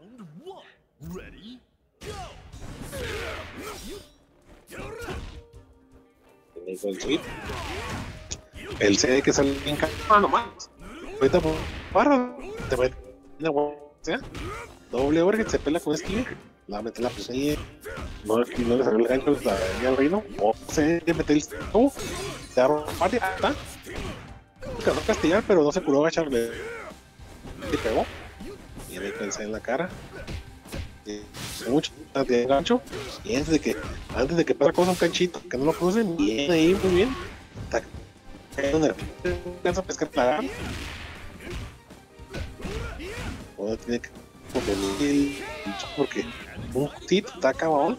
Tiene con el sweep. El C D que sale en cama nomás. Ahorita por barra, te mete una buena, ¿sea? Doble overhead, se pela con esquive. La mete la presión y no, no le salió el gancho al reino. O se mete el oh, se agarró parte, ah, está. Alcanzó a castigar, pero no se curó agacharle. Y pegó. Y le pensé en la cara. Y mucho de gancho. Y antes de que, antes de que pase cosa un canchito, que no lo crucen, bien ahí, muy bien. Está cayendo en el alcanza a pescar la gana. Uno tiene que convenir el porque un tito está acabado.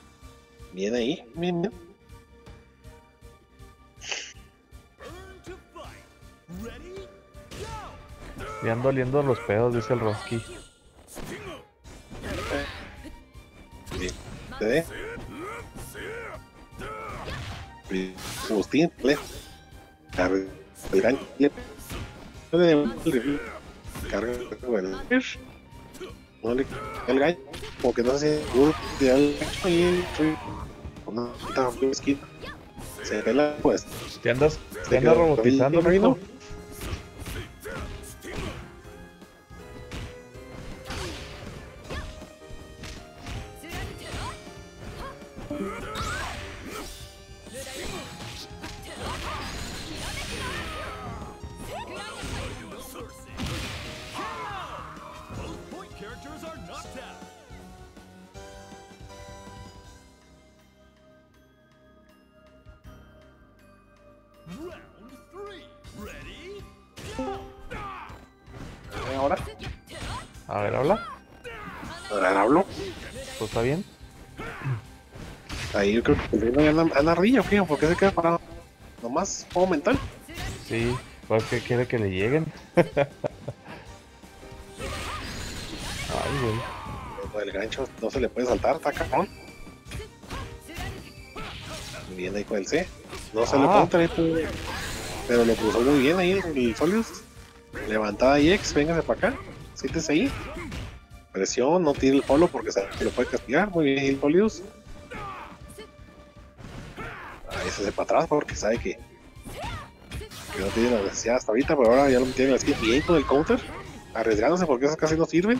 Bien ahí, bien, bien. Ya ando oliendo los pedos, dice el Roski. ¿Te ve? Agustín, lejos. Carga el gancho. Carga el no le el gancho. Como que no sé si el gancho ahí no está muy esquina. Se pela pues. ¿Te andas, te andas robotizando, mijo? Ahora. A ver, habla. Ahora hablo. ¿Pues está bien? Ahí yo creo que el reino ya anda, anda ardilla, fíjate, ¿por qué se queda parado? Nomás juego mental. Sí, pues que quiere que le lleguen. Ay, güey. El gancho no se le puede saltar, está cabrón. Bien ahí con el C. No se Ah. le puede traer, pero lo cruzó muy bien ahí el Solius. Levantada I X, véngase para acá. Siéntese ahí. Presión, no tire el follow porque sabe que lo puede castigar. Muy bien, el Solius. Ahí se hace para atrás porque sabe que, que no tiene la necesidad hasta ahorita, pero ahora ya lo tiene en la esquina. Bien con el counter, arriesgándose porque esas casi no sirven.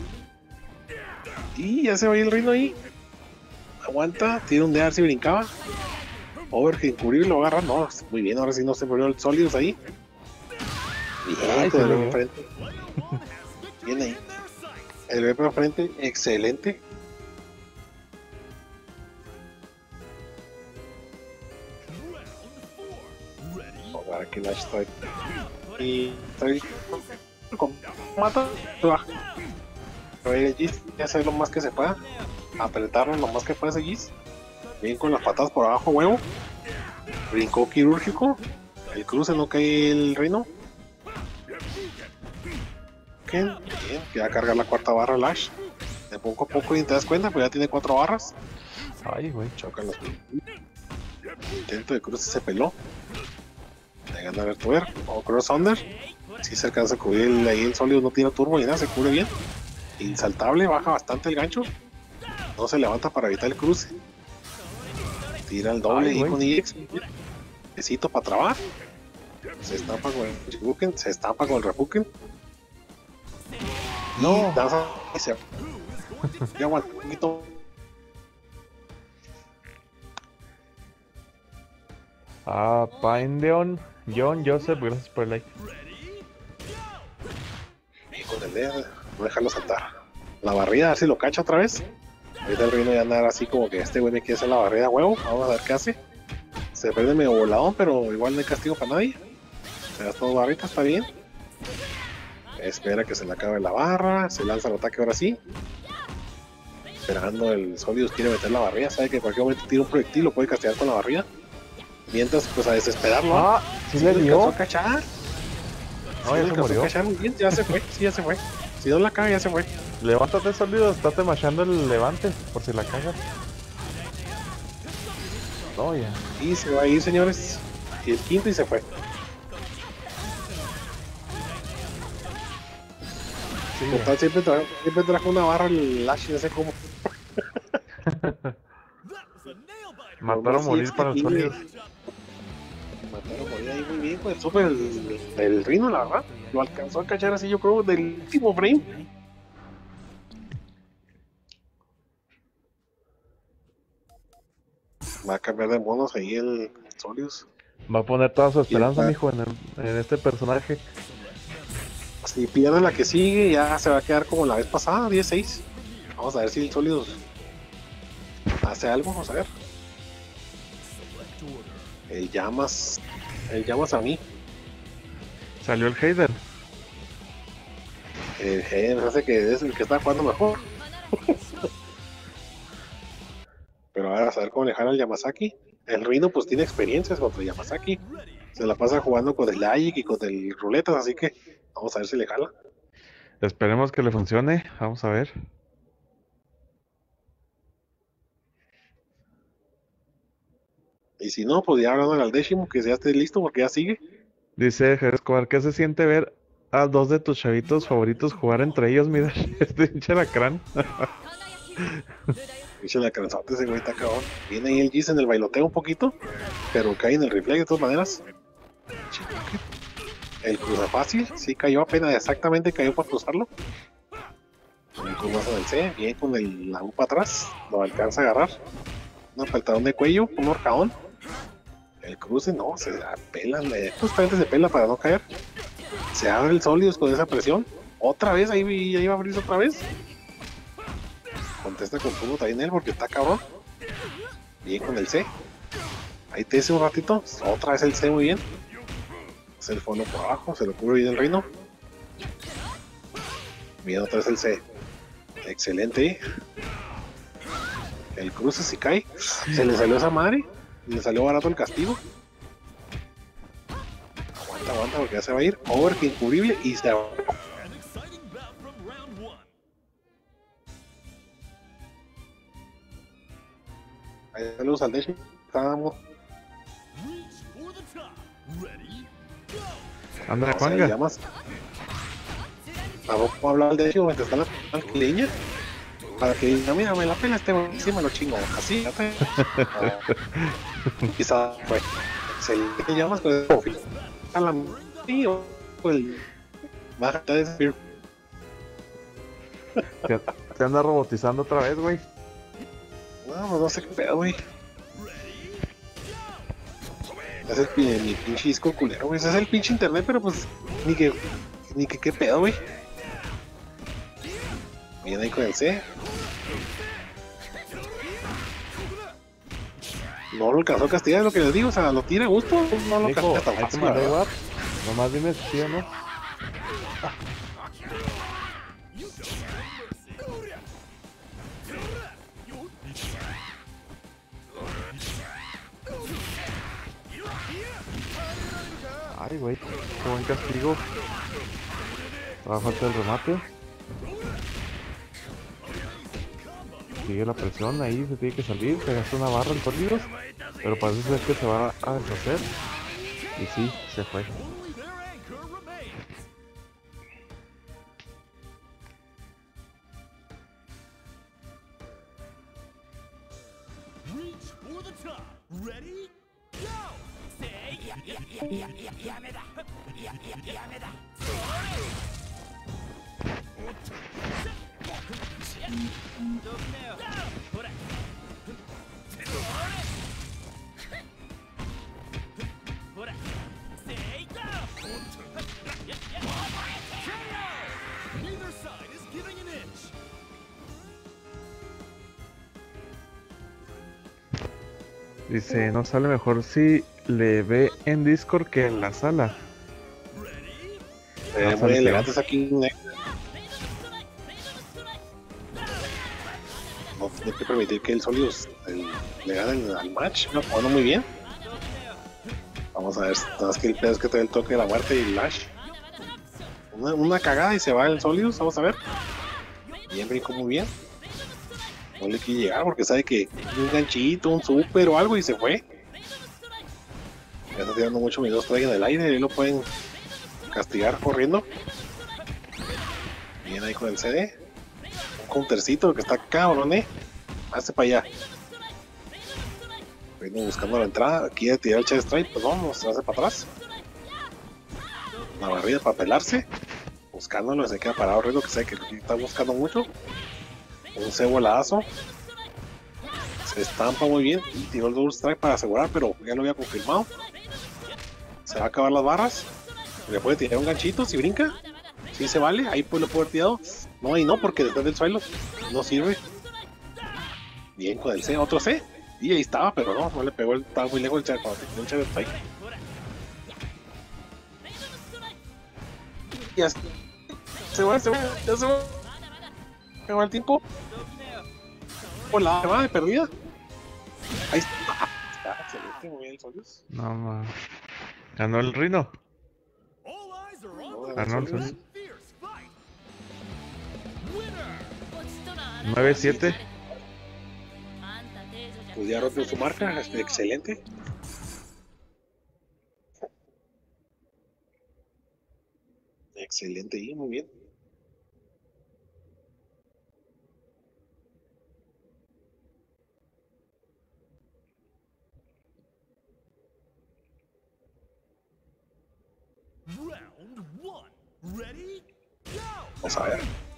Y ya se va a ir el reino ahí. Aguanta, tira un dear si brincaba. Overhead cubrir lo agarra. No, muy bien, ahora sí no se murió el Solius ahí. Bien, Ay, con se el lo B P vio. frente. Bien ahí. El B P frente, excelente. Vamos a ver aquí Nash está ahí. Y está ahí. Con mata, se baja. A ver, el Giz, ya hacer lo más que se pueda. Apretarlo lo más que pueda ese Giz. Bien con las patas por abajo, huevo. Brincó quirúrgico. El cruce no cae el reino. Bien, bien, que va a cargar la cuarta barra Lash. De poco a poco y te das cuenta, pues ya tiene cuatro barras. Ay, güey. Chocan los. Intento de cruce se peló. Le gana a ver ver. O cross under. Si se alcanza a cubrir el, ahí el sólido, no tira turbo ni nada, se cubre bien. Insaltable, baja bastante el gancho. No se levanta para evitar el cruce. Tira el doble Ay, ahí güey. con I X. Besito para trabar. Se estampa con el Shibuken, se estampa con el Repuken. No. Y danza y se. Ya aguanta un poquito. Ah, Pindeon, John, Joseph, gracias por el like. Y con el dedo, no dejarlo saltar. La barrida, a ver si lo cacha otra vez. Ahorita el reino ya andar así como que este güey me quiere hacer la barrida, huevo. Vamos a ver qué hace. Se prende medio voladón, pero igual no hay castigo para nadie. Se da todo barrita, está bien. Espera que se le acabe la barra. Se lanza el ataque ahora sí. Esperando el Solius quiere meter la barrida. Sabe que en cualquier momento tira un proyectil, lo puede castigar con la barrida. Mientras, pues a desesperarlo. Ah, sí le alcanzó dio. a cachar. No, Sí, ya le se alcanzó a murió. cachar muy bien, ya se fue, sí, ya se fue. Si no la caga, ya se fue. Levántate, sólido, estate machando el levante, por si la cagas. No, ya. Y se va a ir, señores. Y el quinto y se fue. Sí, Total, siempre, tra siempre trajo una barra el Lash, no sé cómo. matar o sí, morir es que para el tiene- sólido. Mataron morir ahí muy bien con el super el, el Rino, la verdad. Lo alcanzó a cachar así, yo creo, del último frame. Va a cambiar de monos ahí el Solius. Va a poner toda su esperanza, está. mijo, en, el- en este personaje. Si pierde la que sigue, ya se va a quedar como la vez pasada, diez seis. Vamos a ver si el Solius hace algo, vamos a ver. El llamas. El llamas a mí. Salió el Heider. El G me hace que es el que está jugando mejor. Pero ahora a saber cómo le jala al Yamazaki. El Rino pues tiene experiencias contra el Yamazaki. Se la pasa jugando con el Aik y con el Ruletas, así que vamos a ver si le jala. Esperemos que le funcione. Vamos a ver. Y si no, pues ya hablando al décimo, que ya esté listo porque ya sigue. Dice Javier Escobar, ¿qué se siente ver a dos de tus chavitos favoritos jugar entre ellos? Mira, este pinche lacrán. Dice la canzante, ese güey está cabrón. Viene ahí el Giz en el bailoteo un poquito, pero cae en el reflex de todas maneras. El cruza fácil, sí cayó apenas, exactamente cayó para cruzarlo. El cruzazo del C, bien con el, la U para atrás, lo alcanza a agarrar. Un apretadón de cuello, un horcaón. El cruce no, se pela, justamente se pela para no caer. Se abre el sólidos con esa presión. Otra vez, ahí, ahí va a abrirse otra vez. Contesta con turbo también él porque está cabrón. Bien con el C. Ahí te hace un ratito. Otra vez el C muy bien. Hace el fondo por abajo, se lo cubre bien el reino. Bien, otra vez el C. Excelente. El cruce si cae. Se le salió esa madre. Y le salió barato el castigo. Aguanta, aguanta porque ya se va a ir. Over que incubrible y se va. Ahí saludos al Deshi. Estábamos. Anda, No sé, Juanga. llamas. Tampoco hablar al Deshi mientras está la leña. Para que diga, mira, me la pela este, sí me lo chingo. Así, ya te. Quizá fue. Se le llamas con el profil. A la tío. El. Baja de Spear. Te, te anda robotizando otra vez, güey. No, pues no sé qué pedo, güey. Es el mi pinche disco culero, güey. Ese es el pinche internet, pero pues. Ni que. Ni que qué pedo, güey. Viene ahí con el C. No lo alcanzó a castigar, es lo que les digo, o sea, lo tira a gusto, no lo Hijo, castiga tan ahí te fácil. mandé ¿Verdad? WhatsApp. Nomás dime si sí o no. Ay, güey, qué buen castigo. Va a falta el remate. Sigue la presión, ahí se tiene que salir. Se gasta una barra en sólidos. Pero parece ser que se va a deshacer. Y sí, se fue. Dice, no sale mejor si le ve en Discord que en la sala. Eh, No muy sale elegantes aquí. eh. No tiene que permitir que el Solius el, le gane al match. No, jugando muy bien. Vamos a ver, nada más que el pedo es que trae el toque de la muerte y el Lash. Una, una cagada y se va el Solius, vamos a ver. Bien, brincó muy bien. No le quiere llegar porque sabe que un ganchito, un super o algo y se fue. Ya está tirando mucho mis dos trajes en el aire y lo pueden castigar corriendo. Bien ahí con el C D. Un countercito que está cabrón, eh. Hace para allá. Vengo buscando la entrada. Quiere tirar el chest strike, pues vamos, se hace para atrás. Una barrida para pelarse. Buscándolo, se queda parado, es lo que sé que está buscando mucho. Un C voladazo. Se estampa muy bien y tiró el double strike para asegurar, pero ya lo había confirmado. Se va a acabar las barras. Le puede tirar un ganchito si brinca. Si se vale, ahí pues lo puede haber tirado. No, y no, porque detrás del suelo no sirve. Bien con el C, otro C. Y ahí estaba, pero no, no le pegó, el, estaba muy lejos el charco. Un charco ahí. Ya se va, se va, ya se va. Se va el tiempo. Por la va de perdida. Ahí está. Está excelente, muy bien el Solius. No, ma. Ganó el Rino. No, Ganó el Solius. Solius. nueve siete. Pues ya rompió su marca, excelente. Excelente y muy bien. Vamos a ver.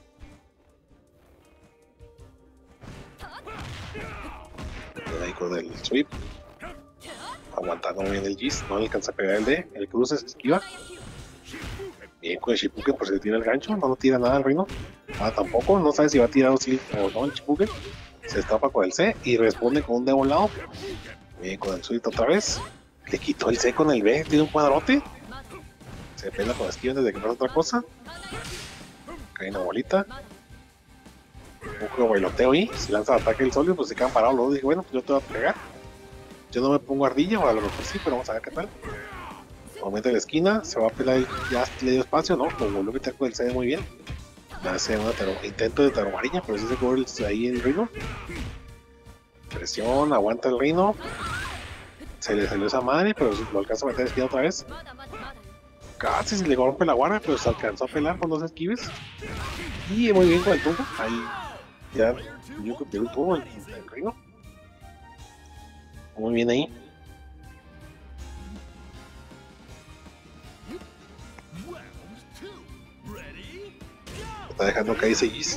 Ahí con el sweep. Aguantando muy bien el Gis. No le alcanza a pegar el D. El cruce se esquiva. Bien con el Shipuken por si le tira el gancho. No, no tira nada al reino. Ah, tampoco. No sabe si va a tirar o sí o no el Shipuken. Se escapa con el C y responde con un D volado. Bien con el sweep otra vez. Le quitó el C con el B. Tiene un cuadrote. Se pela con esquiva desde que no es otra cosa. Cae una bolita. Un poco de bailoteo ahí. Si lanza el ataque el Solio, pues se quedan parados los dos. Dije, bueno, pues yo te voy a pegar. Yo no me pongo ardilla, o a lo mejor sí, pero vamos a ver qué tal. Aumenta la esquina, se va a pelar, el, ya le dio espacio, ¿no? Como volvió a quitar con el C D muy bien. Hace un intento de taromarilla, pero sí se cubre ahí el Rino. Presión, aguanta el Rino. Se le salió esa madre, pero lo alcanza a meter esquina otra vez. Casi se le rompe la guardia, pero se alcanzó a pelar con dos esquives. Y muy bien con el turbo. Ahí ya yo copié el turbo, el, el Rino. Muy bien ahí. Está dejando caer ese Gis.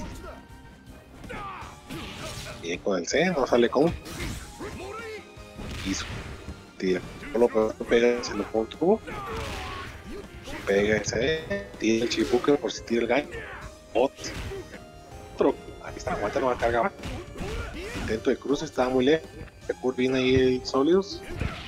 Bien con el C, no sale con. Hizo. Tira. Solo pega, se lo pone el tubo. Pega el C, tira el Shipuken por si tira el gancho. Otro. Ahí está, aguanta, no va a cargar. Intento de cruce, estaba muy lejos. Por bien ahí el Solius.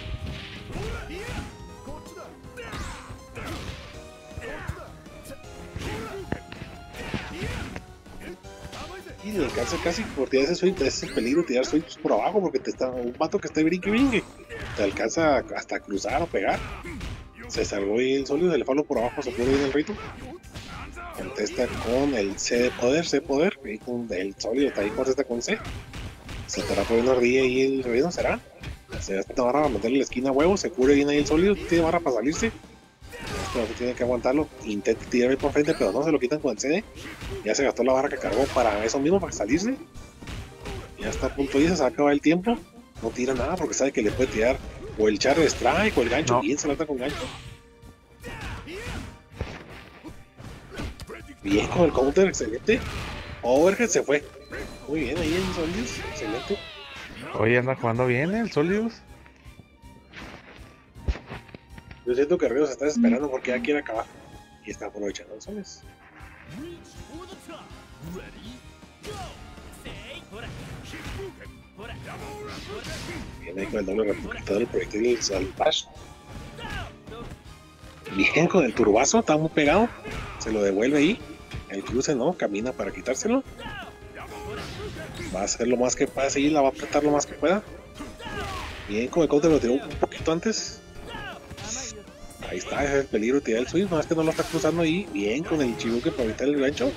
Y le alcanza casi por tirar ese sweep, ese es el peligro, tirar sweeps por abajo porque te está un vato que esté brinque brinque. Te alcanza hasta cruzar o pegar. Se salvó y el Solius, el falo por abajo se pudo bien el rito. Contesta con el C de poder, C de poder, y con el Solius también contesta con C. Se estará poniendo ardilla y el reino será. Se da esta barra para meterle la esquina a huevo, se cubre bien ahí el sólido, tiene barra para salirse. Esto tiene que aguantarlo, intenta tirar por frente, pero no se lo quitan con el C D. Ya se gastó la barra que cargó para eso mismo, para salirse. Ya está a punto de se acaba el tiempo. No tira nada porque sabe que le puede tirar o el Char Strike o el gancho. No. Bien, se lo ata con gancho. Bien con el counter, excelente. Overhead se fue. Muy bien, ahí el Solius, excelente. Oye, anda jugando bien el Solius. Yo siento que Río se está desesperando porque ya quiere acabar. Y está aprovechando el Solius. Bien ahí con el doble replicador del proyectil Salvaje. Bien con el turbazo, está muy pegado. Se lo devuelve ahí. El cruce no, camina para quitárselo. Va a hacer lo más que pueda, seguir, la va a apretar lo más que pueda. Bien, con el counter lo tiró un poquito antes. Ahí está, ese es el peligro de tirar el swing, no es que no lo está cruzando ahí. Bien, con el Shipuken para evitar el gancho.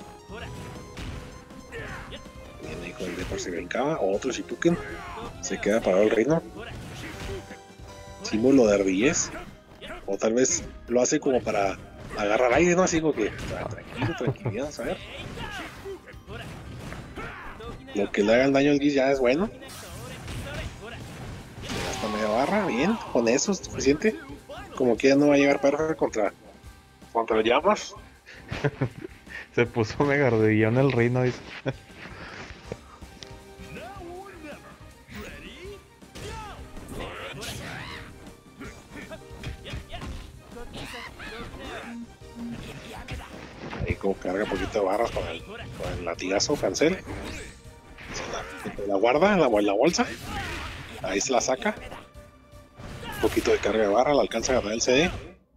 Bien, ahí con el D por si brincaba. Otro Shipuken. Se queda parado el reino. Símbolo de ardillez. O tal vez lo hace como para agarrar aire, ¿no? Así como que, ah, tranquilo, tranquilidad, a ver. Lo que le haga el daño al Gis ya es bueno. Hasta media barra, bien, con eso es suficiente. Como que ya no va a llegar perfecto contra contra llamas. Se puso mega rodillón el reino, dice. Ahí como carga un poquito de barras con el, con el latigazo, cancel. Se la, la guarda en la, en la bolsa. Ahí se la saca. Un poquito de carga de barra, la alcanza a ganar el C D.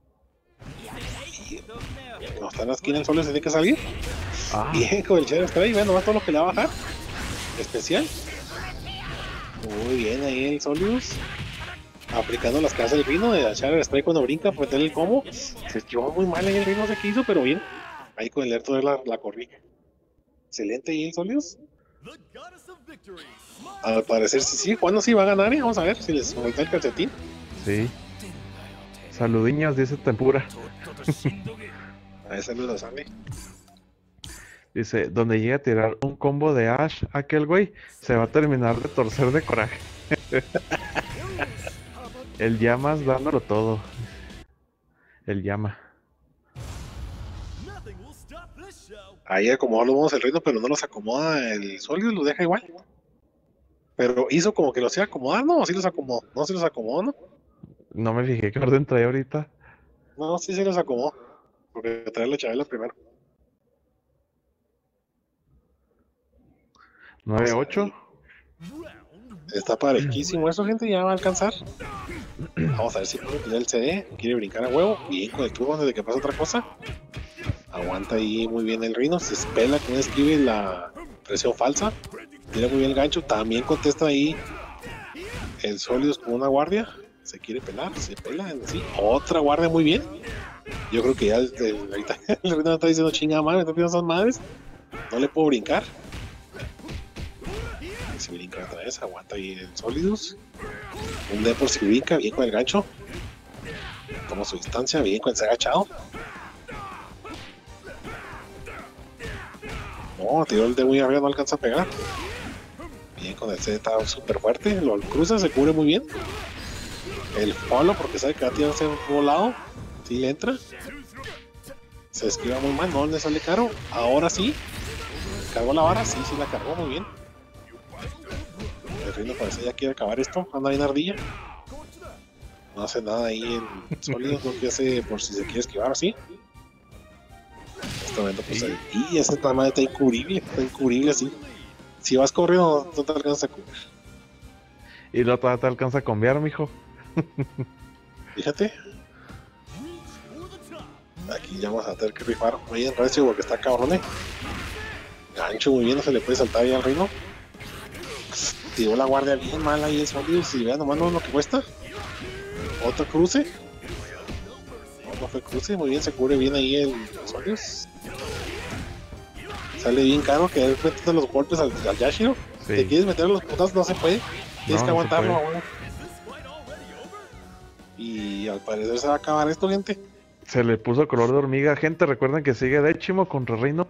Y cuando está en la esquina el Sol se tiene que salir. Ah. Bien con el Char Strike, bueno, va todo lo que le va a bajar. Especial. Muy bien ahí el Solius. Aplicando las casas del Rino de Char Strike cuando brinca para meterle el combo. Se esquivó muy mal en el Rino, no sé qué hizo, pero bien. Ahí con el Erto de la, la corrija. Excelente ahí el Solius. Al parecer sí, sí, ¿cuándo sí va a ganar? ¿Eh? Vamos a ver si les falta el calcetín. Sí. Saludiños, dice Tempura. A ese lo sale. Dice, donde llegue a tirar un combo de Ash, aquel güey se va a terminar de torcer de coraje. El Llamas dándolo todo. El Llama. Ahí acomodó los modos el reino, pero no los acomoda el sólido, los deja igual. Pero hizo como que los iba a acomodar, ¿no? ¿O sí los acomodó? No, sí los acomodó, ¿no? No me fijé qué orden trae ahorita. No, sí, sí los acomodó. Porque trae la Chabela primero. nueve ocho. Está parejísimo eso, gente, ya va a alcanzar. Vamos a ver si puede tirar el C D. Quiere brincar a huevo. Bien con el turbo antes de que pase otra cosa. Aguanta ahí muy bien el Rino. Se espela que no esquive la presión falsa. Tira muy bien el gancho. También contesta ahí el Sólidos con una guardia. Se quiere pelar. Se pela en sí. Otra guardia muy bien. Yo creo que ya el, el, ahorita el Rino está diciendo chingada madre. Me está pidiendo esas madres. No le puedo brincar. Si brinca otra vez, aguanta ahí el Sólidos. Un D por si brinca, bien con el gancho. Toma su distancia, bien con el agachado. No, tiró el D muy arriba, no alcanza a pegar. Bien con el C, está súper fuerte. Lo cruza, se cubre muy bien. El follow, porque sabe que va a tirarse un volado. Si le entra. Se esquiva muy mal, no le sale caro. Ahora sí. Cargó la vara, sí, sí la cargó muy bien. El Rino parece ya quiere acabar esto, anda bien ardilla. No hace nada ahí en sólido, no que hace por si se quiere esquivar así. En este momento pues ahí, y ese tamaño está incubrible, está incubrible así. Si vas corriendo no te alcanzas a cubrir. Y luego todavía te alcanza a cambiar, mijo. Fíjate. Aquí ya vamos a tener que rifar muy bien recio porque está cabrón, eh. Gancho muy bien, no se le puede saltar ahí al Rino. Tiró la guardia bien mal ahí el sólido. Si vean nomás no lo que cuesta. Otro cruce. No, no fue cruce. Muy bien, se cubre bien ahí el sólido. Sale bien caro que él mete los golpes al, al Yashiro. Si te quieres meter a los putas, no se puede. Tienes No, que no aguantarlo. Bueno. Y al parecer se va a acabar esto, gente. Se le puso color de hormiga. Gente, recuerden que sigue Décimo contra Reino.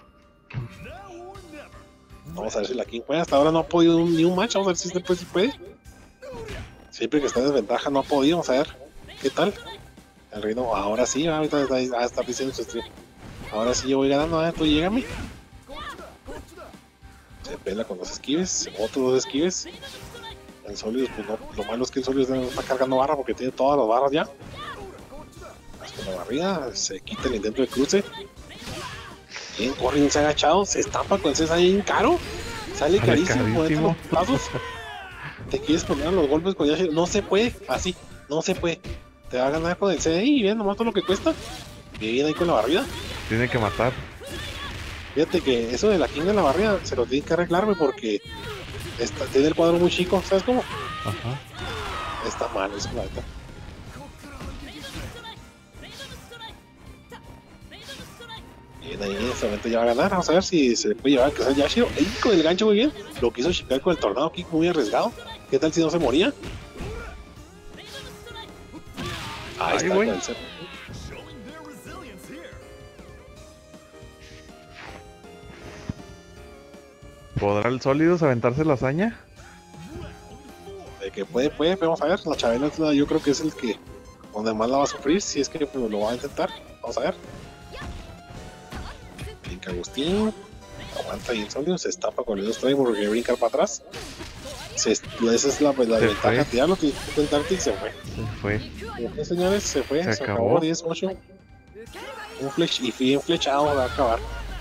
Vamos a ver si la King puede. Hasta ahora no ha podido un, ni un match. Vamos a ver si después sí puede. Siempre que está en desventaja no ha podido. Vamos a ver qué tal. El Reino, ahora sí. Ahorita está, está, está diciendo su stream. Ahora sí yo voy ganando. A ver, tú llégame. Se pela con dos esquives. Otros dos esquives. El Sólidos, pues no. Lo malo es que el Sólidos no está cargando barra porque tiene todas las barras ya. Con la barrida. Se quita el intento de cruce. Bien, corre, se ha agachado, se estampa con el César ahí bien caro. Sale carísimo, entre los plazos. Te quieres poner los golpes con Yashiro, no se puede, así, no se puede. Te va a ganar con el C D I y bien, nomás todo lo que cuesta. Bien ahí con la barrida. Tiene que matar. Fíjate que eso de la King de la barrida se lo tiene que arreglarme porque está, tiene el cuadro muy chico, ¿sabes cómo? Ajá. Está mal, eso la verdad. Bien, ahí en este momento ya va a ganar. Vamos a ver si se le puede llevar a que sea Yashiro. Ahí con el gancho muy bien. Lo quiso chicar con el tornado kick muy arriesgado. ¿Qué tal si no se moría? Ahí Ay, está güey. con el C. ¿Podrá el Sólidos aventarse la hazaña? De que puede, puede. Vamos a ver. La Chabela yo creo que es el que donde más la va a sufrir. Si es que pues, lo va a intentar. Vamos a ver. Brinca Agustín, aguanta ahí el sólido, se estampa con el dos trae porque brincar para atrás. Se, esa es la, pues, la ventaja, tirarlo, tienes que intentarte y se fue. Se fue. Bien, señores, se fue, se, Se acabó, acabó. diez ocho. Un flech, y bien flechado va a acabar.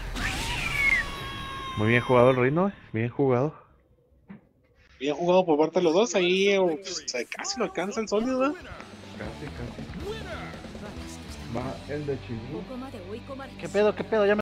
Muy bien jugado el Reino, bien jugado. Bien jugado por parte de los dos, ahí eh, pues, casi lo alcanza el sólido, ¿verdad? Casi, casi. Va el de Chile. ¿Qué pedo, qué pedo? Ya me